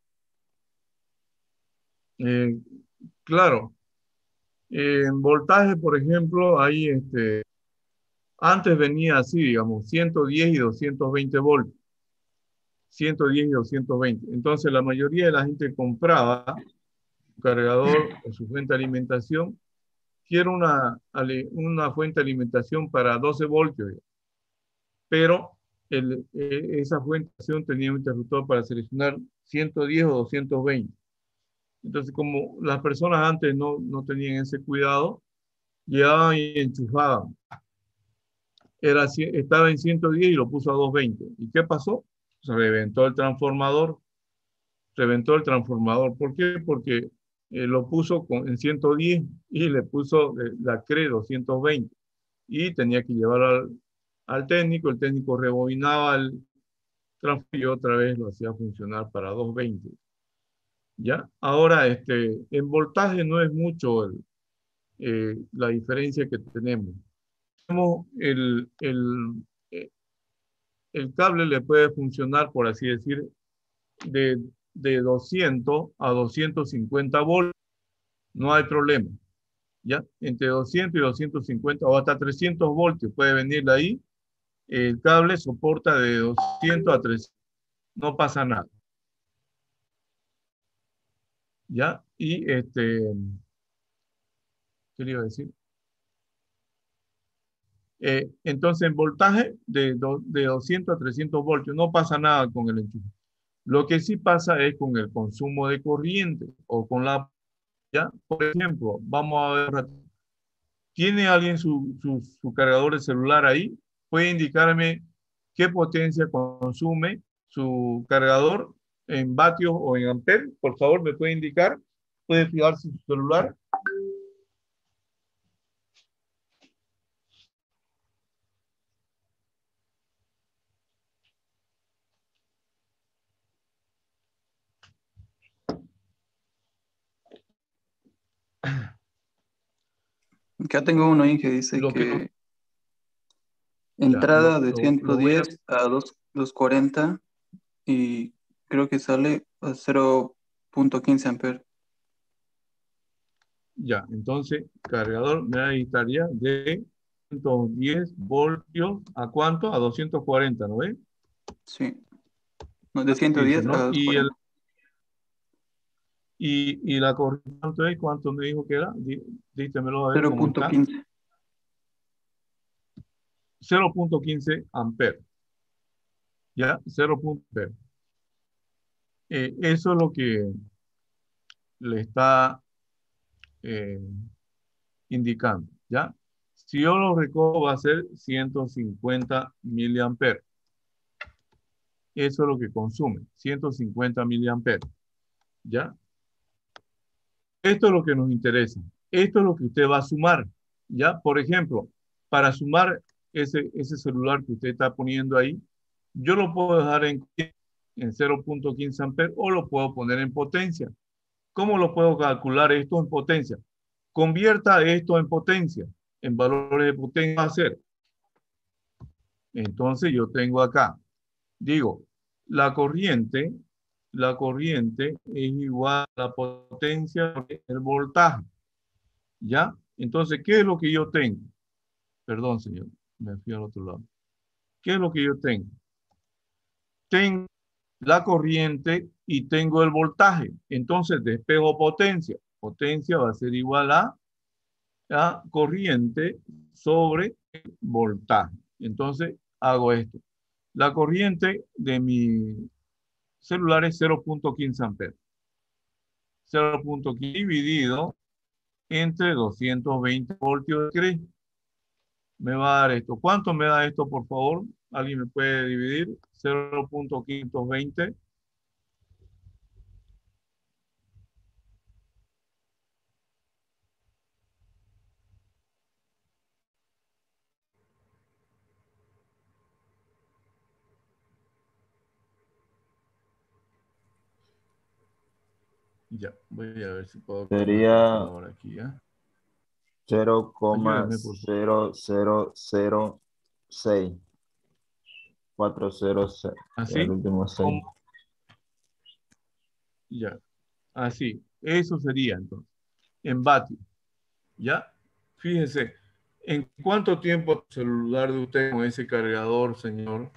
claro. En voltaje, por ejemplo, ahí antes venía así, digamos, 110 y 220 voltios. 110 y 220. Entonces, la mayoría de la gente compraba su cargador o su fuente de alimentación, que era una fuente de alimentación para 12 voltios, pero esa fuente de alimentación tenía un interruptor para seleccionar 110 o 220. Entonces, como las personas antes no tenían ese cuidado, llegaban y enchufaban. Estaba en 110 y lo puso a 220. ¿Y qué pasó? Se reventó el transformador. Reventó el transformador. ¿Por qué? Porque lo puso en 110 y le puso la CRE 220. Y tenía que llevarlo al técnico. El técnico rebobinaba el transformador y otra vez lo hacía funcionar para 220. ¿Ya? Ahora, en voltaje no es mucho la diferencia que tenemos. Eh, el cable le puede funcionar, por así decir, de, de 200 a 250 voltios, no hay problema, ¿ya? Entre 200 y 250 o hasta 300 voltios puede venir de ahí, el cable soporta de 200 a 300, no pasa nada, ¿ya? Y ¿qué le iba a decir? Entonces, en voltaje de 200 a 300 voltios, no pasa nada con el enchufe. Lo que sí pasa es con el consumo de corriente o con la... ¿Ya? Por ejemplo, vamos a ver, ¿tiene alguien su cargador de celular ahí? ¿Puede indicarme qué potencia consume su cargador en vatios o en amperes? Por favor, ¿me puede indicar? ¿Puede fijarse su celular? Acá tengo uno ahí que dice Lo que, que ya, entrada de lo voy a... 110 a 240 y creo que sale a 0.15 amperes. Ya, entonces, cargador me necesitaría de 110 voltios, ¿a cuánto? A 240, ¿no ve? Sí, no, de 15, 110 a ¿no? 240. Y la corriente, ¿cuánto es? ¿Cuánto me dijo que era? Dítemelo a ver cómo está. 0.15. 0.15 amperes. ¿Ya? 0.15 amperes. Eso es lo que le está eh, indicando, ¿ya? Si yo lo recojo va a ser 150 miliamperes. Eso es lo que consume, 150 miliamperes, ¿ya? Esto es lo que nos interesa. Esto es lo que usted va a sumar, ¿ya? Por ejemplo, para sumar ese celular que usted está poniendo ahí, yo lo puedo dejar en 0.15 amperes o lo puedo poner en potencia. ¿Cómo lo puedo calcular esto en potencia? Convierta esto en potencia, en valores de potencia. Va a ser. Entonces yo tengo acá, digo, la corriente es igual a la potencia del voltaje, ¿ya? Entonces, ¿qué es lo que yo tengo? Perdón, señor, me fui al otro lado. ¿Qué es lo que yo tengo? Tengo la corriente y tengo el voltaje. Entonces, despejo potencia. Potencia va a ser igual a la corriente sobre el voltaje. Entonces, hago esto. La corriente de mi celular es 0.15 amperes. 0.15 dividido entre 220 voltios de Cris. Me va a dar esto. ¿Cuánto me da esto, por favor? ¿Alguien me puede dividir? 0.520. Ya, voy a ver si puedo con la Sería calculadora aquí, ¿ya? Ayúdenme, por favor. 0,0006. 406. El Así, último 6. como, ya, así. Eso sería entonces, en vatios, ¿ya? Fíjense, ¿en cuánto tiempo el celular de usted con ese cargador, señor?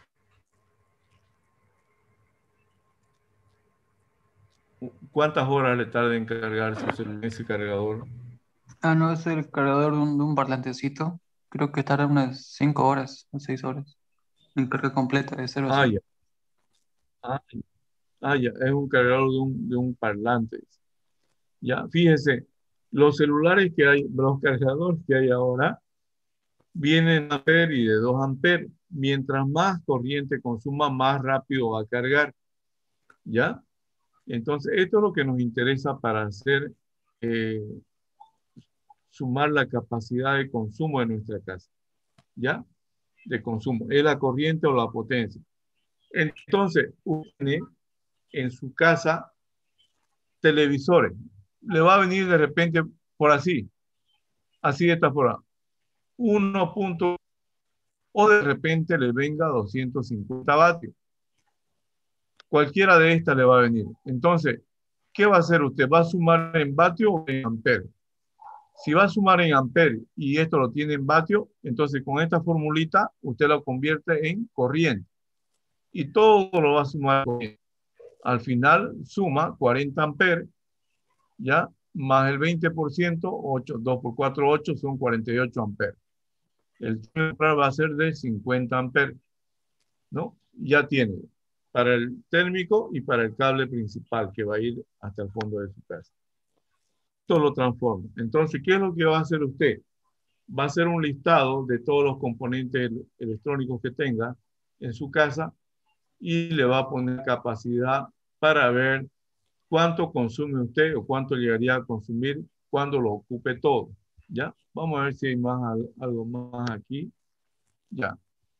¿Cuántas horas le tarda en cargar ese cargador? Ah, no, es el cargador de un parlantecito. Creo que tarda unas 5 horas o 6 horas en carga completa de 0 a Ah, 100. ya. Ah, ya. Es un cargador de un parlante. Ya, fíjese, los celulares que hay, los cargadores que hay ahora, vienen de amperes y de 2 amperes. Mientras más corriente consuma, más rápido va a cargar. ¿Ya? Entonces, esto es lo que nos interesa para hacer, eh, sumar la capacidad de consumo de nuestra casa. ¿Ya? De consumo. ¿Es la corriente o la potencia? Entonces, usted tiene en su casa televisores. Le va a venir de repente por así de esta forma. 1 punto, o de repente le venga 250 vatios. Cualquiera de estas le va a venir. Entonces, ¿qué va a hacer usted? ¿Va a sumar en vatio o en amperes? Si va a sumar en amperes y esto lo tiene en vatio, entonces con esta formulita usted lo convierte en corriente. Y todo lo va a sumar. Al final suma 40 amperes, ¿ya? Más el 20%, 8, 2 por 4, 8, son 48 amperes. El térmico va a ser de 50 amperes, ¿no? Ya tiene para el térmico y para el cable principal que va a ir hasta el fondo de su casa. Esto lo transforma. Entonces, ¿qué es lo que va a hacer usted? Va a hacer un listado de todos los componentes electrónicos que tenga en su casa y le va a poner capacidad para ver cuánto consume usted o cuánto llegaría a consumir cuando lo ocupe todo. ¿Ya? Vamos a ver si hay algo más aquí. Ya.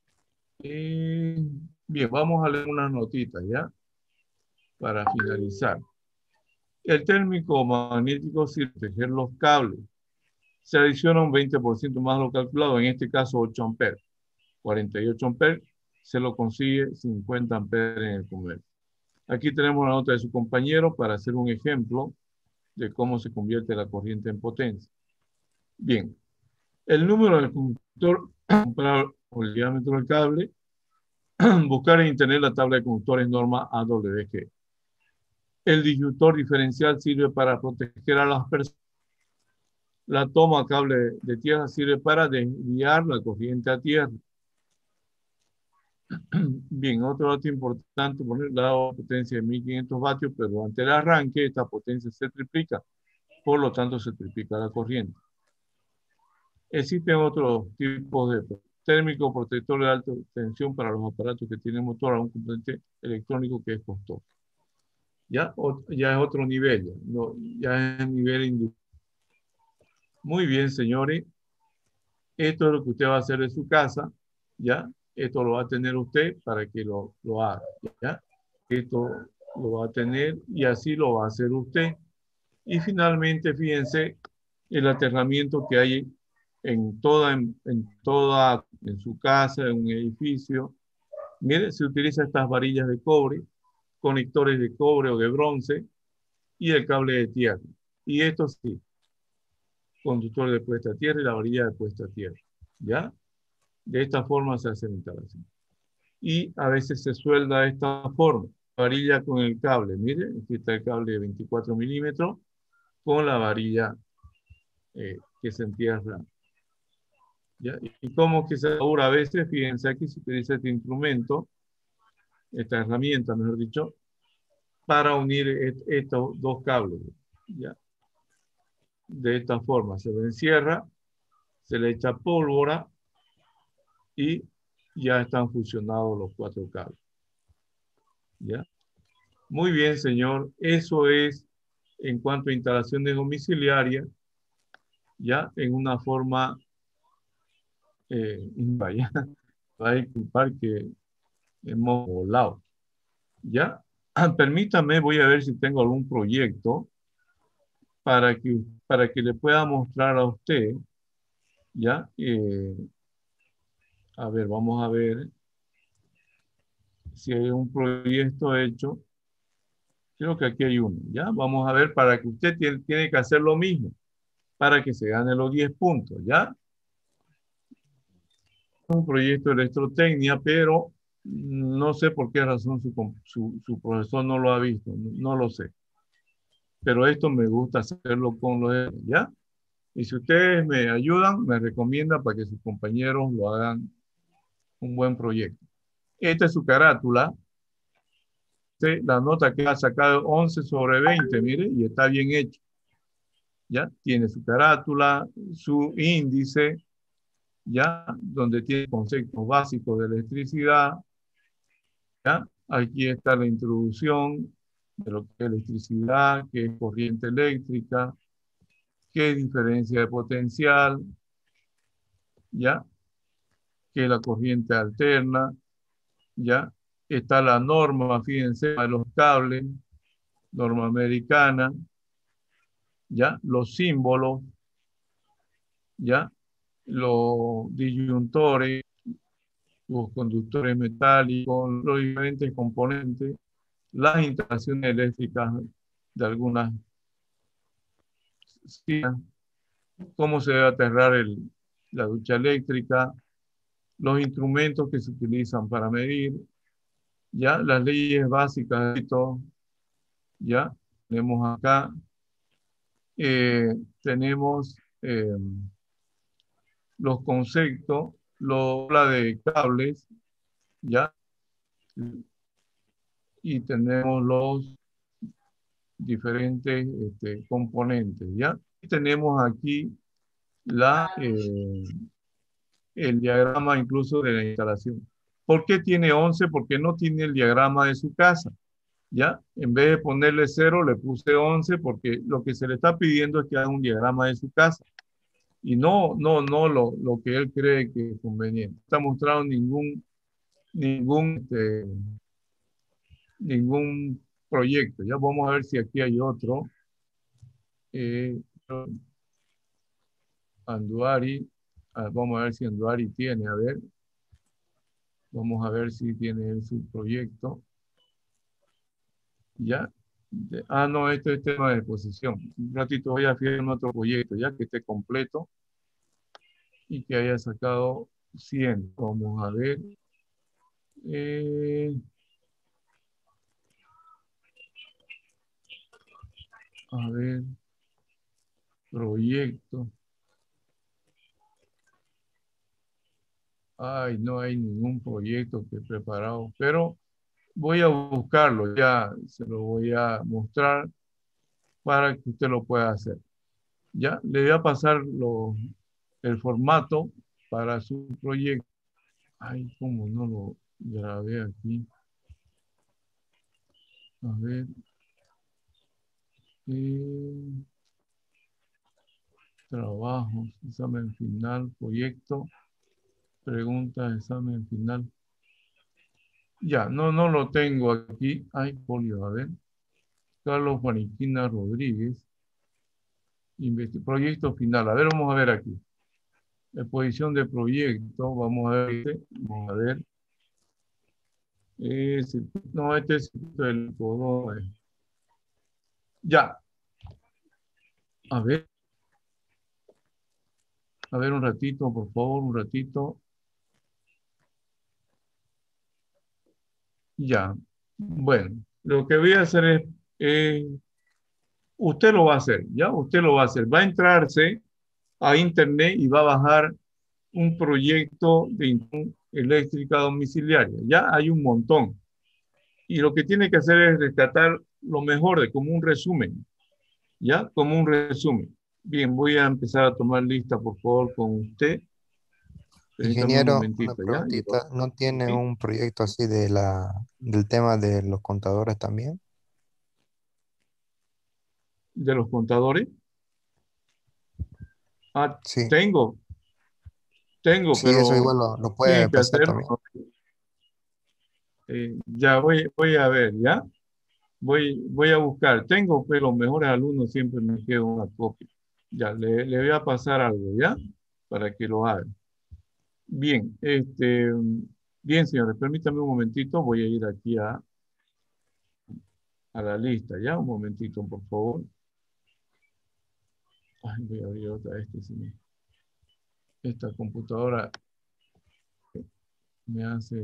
Bien, vamos a leer unas notitas, ¿ya? Para finalizar. El térmico magnético sirve para proteger los cables. Se adiciona un 20% más de lo calculado, en este caso 8 amperes. 48 amperes, se lo consigue 50 amperes en el comercio. Aquí tenemos la nota de su compañero para hacer un ejemplo de cómo se convierte la corriente en potencia. Bien, el número del conductor, comprar el diámetro del cable, buscar en internet la tabla de conductores norma AWG. El disyuntor diferencial sirve para proteger a las personas. La toma cable de tierra sirve para desviar la corriente a tierra. Bien, otro dato importante, poner la potencia de 1500 vatios, pero durante el arranque esta potencia se triplica, por lo tanto se triplica la corriente. Existen otros tipos de térmico protector de alta tensión para los aparatos que tienen motor a un componente electrónico que es costoso. Ya es otro nivel, ya es nivel industrial. Muy bien, señores. Esto es lo que usted va a hacer en su casa, ¿ya? Esto lo va a tener usted para que lo haga, ¿ya? Esto lo va a tener y así lo va a hacer usted. Y finalmente, fíjense el aterramiento que hay en su casa, en un edificio. Mire, se utiliza estas varillas de cobre, conectores de cobre o de bronce y el cable de tierra. Y esto sí, conductor de puesta a tierra y la varilla de puesta a tierra, ¿ya? De esta forma se hace la instalación. Y a veces se suelda de esta forma, varilla con el cable. Mire, aquí está el cable de 24 milímetros con la varilla que se entierra. ¿Ya? ¿Y cómo que se asegura? A veces, fíjense, aquí se utiliza este instrumento, esta herramienta, mejor dicho, para unir estos dos cables. ¿Ya? De esta forma, se le encierra, se le echa pólvora y ya están fusionados los 4 cables. ¿Ya? Muy bien, señor. Eso es en cuanto a instalaciones domiciliarias, ya en una forma, vaya, va a disculpar que hemos volado. ¿Ya? Permítame, voy a ver si tengo algún proyecto para que le pueda mostrar a usted, ¿ya? A ver, vamos a ver si hay un proyecto hecho. Creo que aquí hay uno, ¿ya? Vamos a ver para que usted tiene que hacer lo mismo para que se gane los 10 puntos, ¿ya? Un proyecto de electrotecnia, pero no sé por qué razón su profesor no lo ha visto, no lo sé. Pero esto me gusta hacerlo con los, ¿ya? Y si ustedes me ayudan, me recomiendan para que sus compañeros lo hagan un buen proyecto. Esta es su carátula. La nota que ha sacado 11 sobre 20, mire, y está bien hecho. ¿Ya? Tiene su carátula, su índice, ¿ya? Donde tiene conceptos básicos de electricidad, ¿ya? Aquí está la introducción de lo que es electricidad, qué es corriente eléctrica, qué es diferencia de potencial, ¿ya? Qué es la corriente alterna, ¿ya? Está la norma, fíjense, de los cables, norma americana, ¿ya? Los símbolos, ¿ya? Los disyuntores, los conductores metálicos, los diferentes componentes, las instalaciones eléctricas de algunas, cómo se debe aterrar la ducha eléctrica, los instrumentos que se utilizan para medir, ya las leyes básicas de esto, ya tenemos acá, tenemos los conceptos, habla de cables, ya, y tenemos los diferentes componentes, ¿ya? Y tenemos aquí el diagrama incluso de la instalación. ¿Por qué tiene 11? Porque no tiene el diagrama de su casa, ¿ya? En vez de ponerle 0, le puse 11 porque lo que se le está pidiendo es que haga un diagrama de su casa y no lo que él cree que es conveniente. No está mostrado ningún proyecto. Ya vamos a ver si aquí hay otro. Anduari. Vamos a ver si Anduari tiene. A ver. Vamos a ver si tiene su proyecto. Ya. No, este es tema de exposición. Un ratito voy a fijar en otro proyecto, ya que esté completo y que haya sacado 100. Vamos a ver. A ver. Proyecto. Ay, no hay ningún proyecto que he preparado, pero voy a buscarlo, ya se lo voy a mostrar para que usted lo pueda hacer. Ya, le voy a pasar el formato para su proyecto. Ay, cómo no lo grabé aquí. A ver. Trabajos, examen final, proyecto, preguntas, examen final. Ya, no lo tengo aquí. Ay, polio, a ver. Carlos Juaniquina Rodríguez. Proyecto final. A ver, vamos a ver aquí. Exposición de proyecto. Vamos a ver. Vamos a ver. No, este es el codo. Ya. A ver. A ver un ratito, por favor, un ratito. Ya. Bueno, lo que voy a hacer es usted lo va a hacer, ¿ya? Usted lo va a hacer. Va a entrarse a internet y va a bajar un proyecto de internet eléctrica domiciliaria. Ya hay un montón. Y lo que tiene que hacer es rescatar lo mejor de como un resumen. ¿Ya? Como un resumen. Bien, voy a empezar a tomar lista, por favor, con usted. Permítame un Ingeniero, una momentito, ¿ya? preguntita, ¿no tiene ¿Sí? un proyecto así del tema de los contadores también? De los contadores. Ah, Sí, tengo, sí, eso pero igual lo puede tienen que pasar hacerlo. también. Ya voy a ver, ¿ya? Voy a buscar. Tengo, pero los mejores alumnos siempre me quedo una copia. Ya, le voy a pasar algo, ¿ya? Para que lo hagan. Bien, bien, señores, permítame un momentito. Voy a ir aquí a la lista, ¿ya? Un momentito, por favor. Ay, voy a abrir otra vez. Esta computadora me hace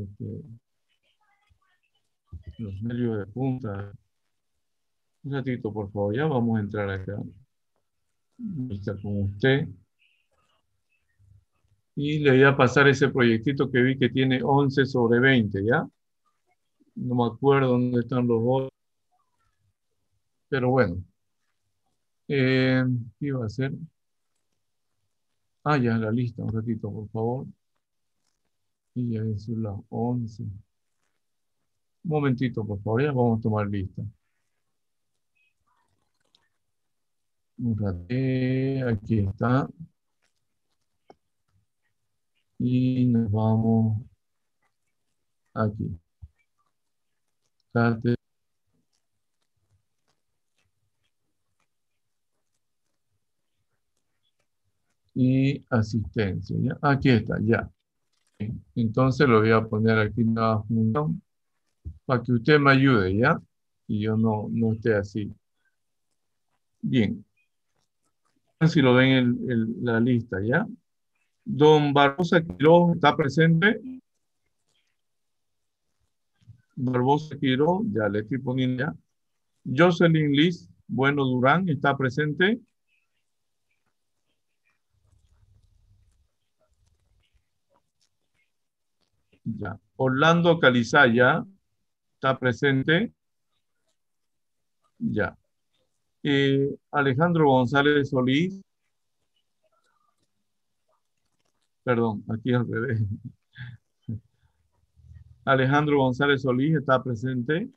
los nervios de punta. Un ratito, por favor, ya vamos a entrar acá. Voy a estar con usted. Y le voy a pasar ese proyectito que vi que tiene 11/20, ¿ya? No me acuerdo dónde están los otros, pero bueno. ¿Qué iba a hacer? Ah, ya, la lista, un ratito, por favor. Y ya es las 11. Un momentito, por favor, ya vamos a tomar lista. Un ratito, aquí está. Y nos vamos aquí. Cárter y asistencia, ¿ya? Aquí está, ya. Entonces lo voy a poner aquí en la función para que usted me ayude, ¿ya? Y yo no esté así. Bien. Si lo ven en la lista, ¿ya? Don Barbosa Quiroz está presente. Barbosa Quiroz, ya le estoy poniendo ya. Jocelyn Liz Bueno Durán está presente. Ya. Orlando Calizaya está presente. Ya. Alejandro González Solís. Perdón, aquí al revés. Alejandro González Solís está presente.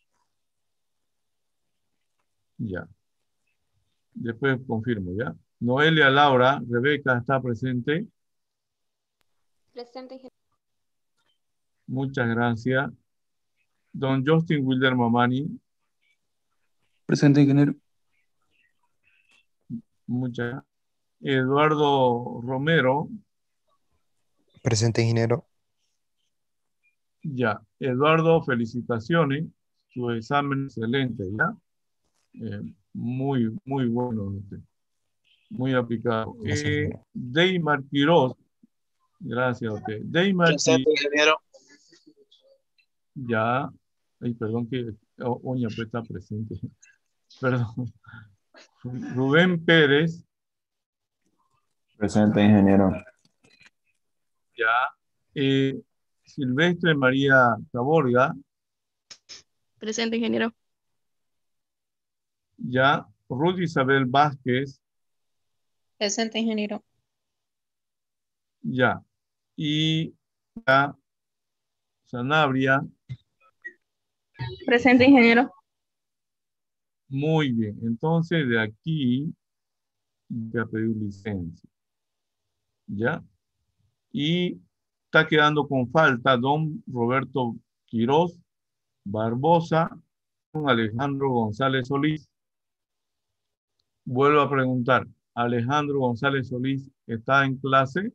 Ya. Después confirmo, ¿ya? Noelia Laura Rebeca está presente. Presente, ingeniero. Muchas gracias. Don Justin Wilder Mamani. Presente, ingeniero. Muchas. Eduardo Romero. Presente, ingeniero. Ya. Eduardo, felicitaciones. Su examen excelente, ¿ya? Muy bueno. Muy aplicado. Gracias, ingeniero. Deymar Quiroz. Gracias a usted. Deymar Presente, ingeniero. Ya. Ay, perdón que Oña pues está presente. Perdón. Rubén Pérez. Presente, ingeniero. Ya. Silvestre María Taborga. Presente, ingeniero. Ya. Ruth Isabel Vázquez. Presente, ingeniero. Ya. Y ya. Sanabria. Presente, ingeniero. Muy bien. Entonces, de aquí voy a pedir licencia. ¿Ya? Y está quedando con falta don Roberto Quiroz Barbosa, don Alejandro González Solís. Vuelvo a preguntar, ¿Alejandro González Solís está en clase?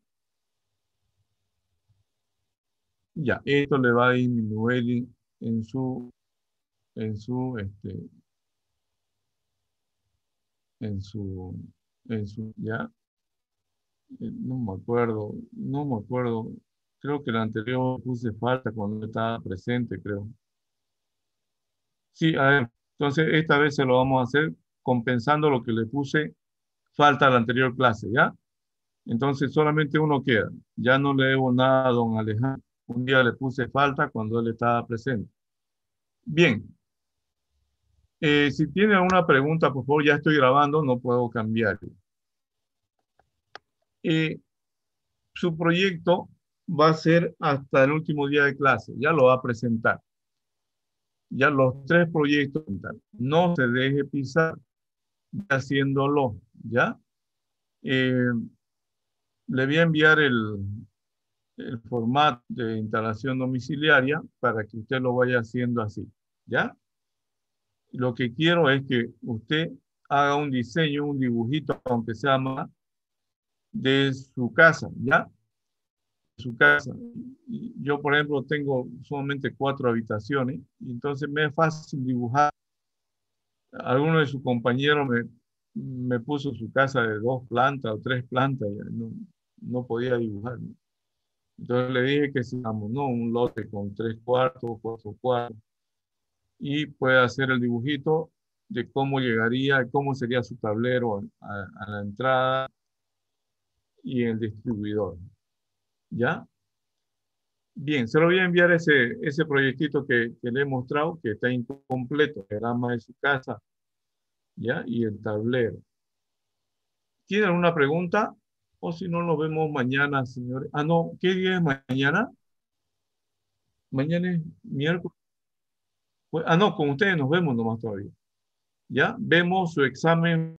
Ya, esto le va a disminuir en su, en su, en su, ya, no me acuerdo. Creo que el anterior puse falta cuando estaba presente, creo. Sí, a ver, entonces esta vez se lo vamos a hacer compensando lo que le puse falta a la anterior clase, ¿ya? Entonces solamente uno queda. Ya no le debo nada a don Alejandro. Un día le puse falta cuando él estaba presente. Bien. Si tiene alguna pregunta, por favor, ya estoy grabando, no puedo cambiar. Su proyecto va a ser hasta el último día de clase. Ya lo va a presentar. Ya los 3 proyectos. No se deje pisar haciéndolo. ¿Ya? Le voy a enviar el formato de instalación domiciliaria para que usted lo vaya haciendo así. ¿Ya? Lo que quiero es que usted haga un diseño, un dibujito, aunque sea más, de su casa, ¿ya? Su casa. Yo, por ejemplo, tengo solamente 4 habitaciones, y entonces me es fácil dibujar. Alguno de sus compañeros me puso su casa de 2 plantas o 3 plantas, y no podía dibujar, ¿no? Entonces le dije que si vamos, ¿no? Un lote con 3 cuartos, 4 cuartos, y puede hacer el dibujito de cómo llegaría, cómo sería su tablero a la entrada y el distribuidor. ¿Ya? Bien, se lo voy a enviar ese proyectito que le he mostrado, que está incompleto, el diagrama de su casa, ¿ya? Y el tablero. ¿Tienen alguna pregunta? O si no, nos vemos mañana, señores. Ah, no, ¿qué día es mañana? Mañana es miércoles. No, con ustedes nos vemos nomás todavía. ¿Ya? Vemos su examen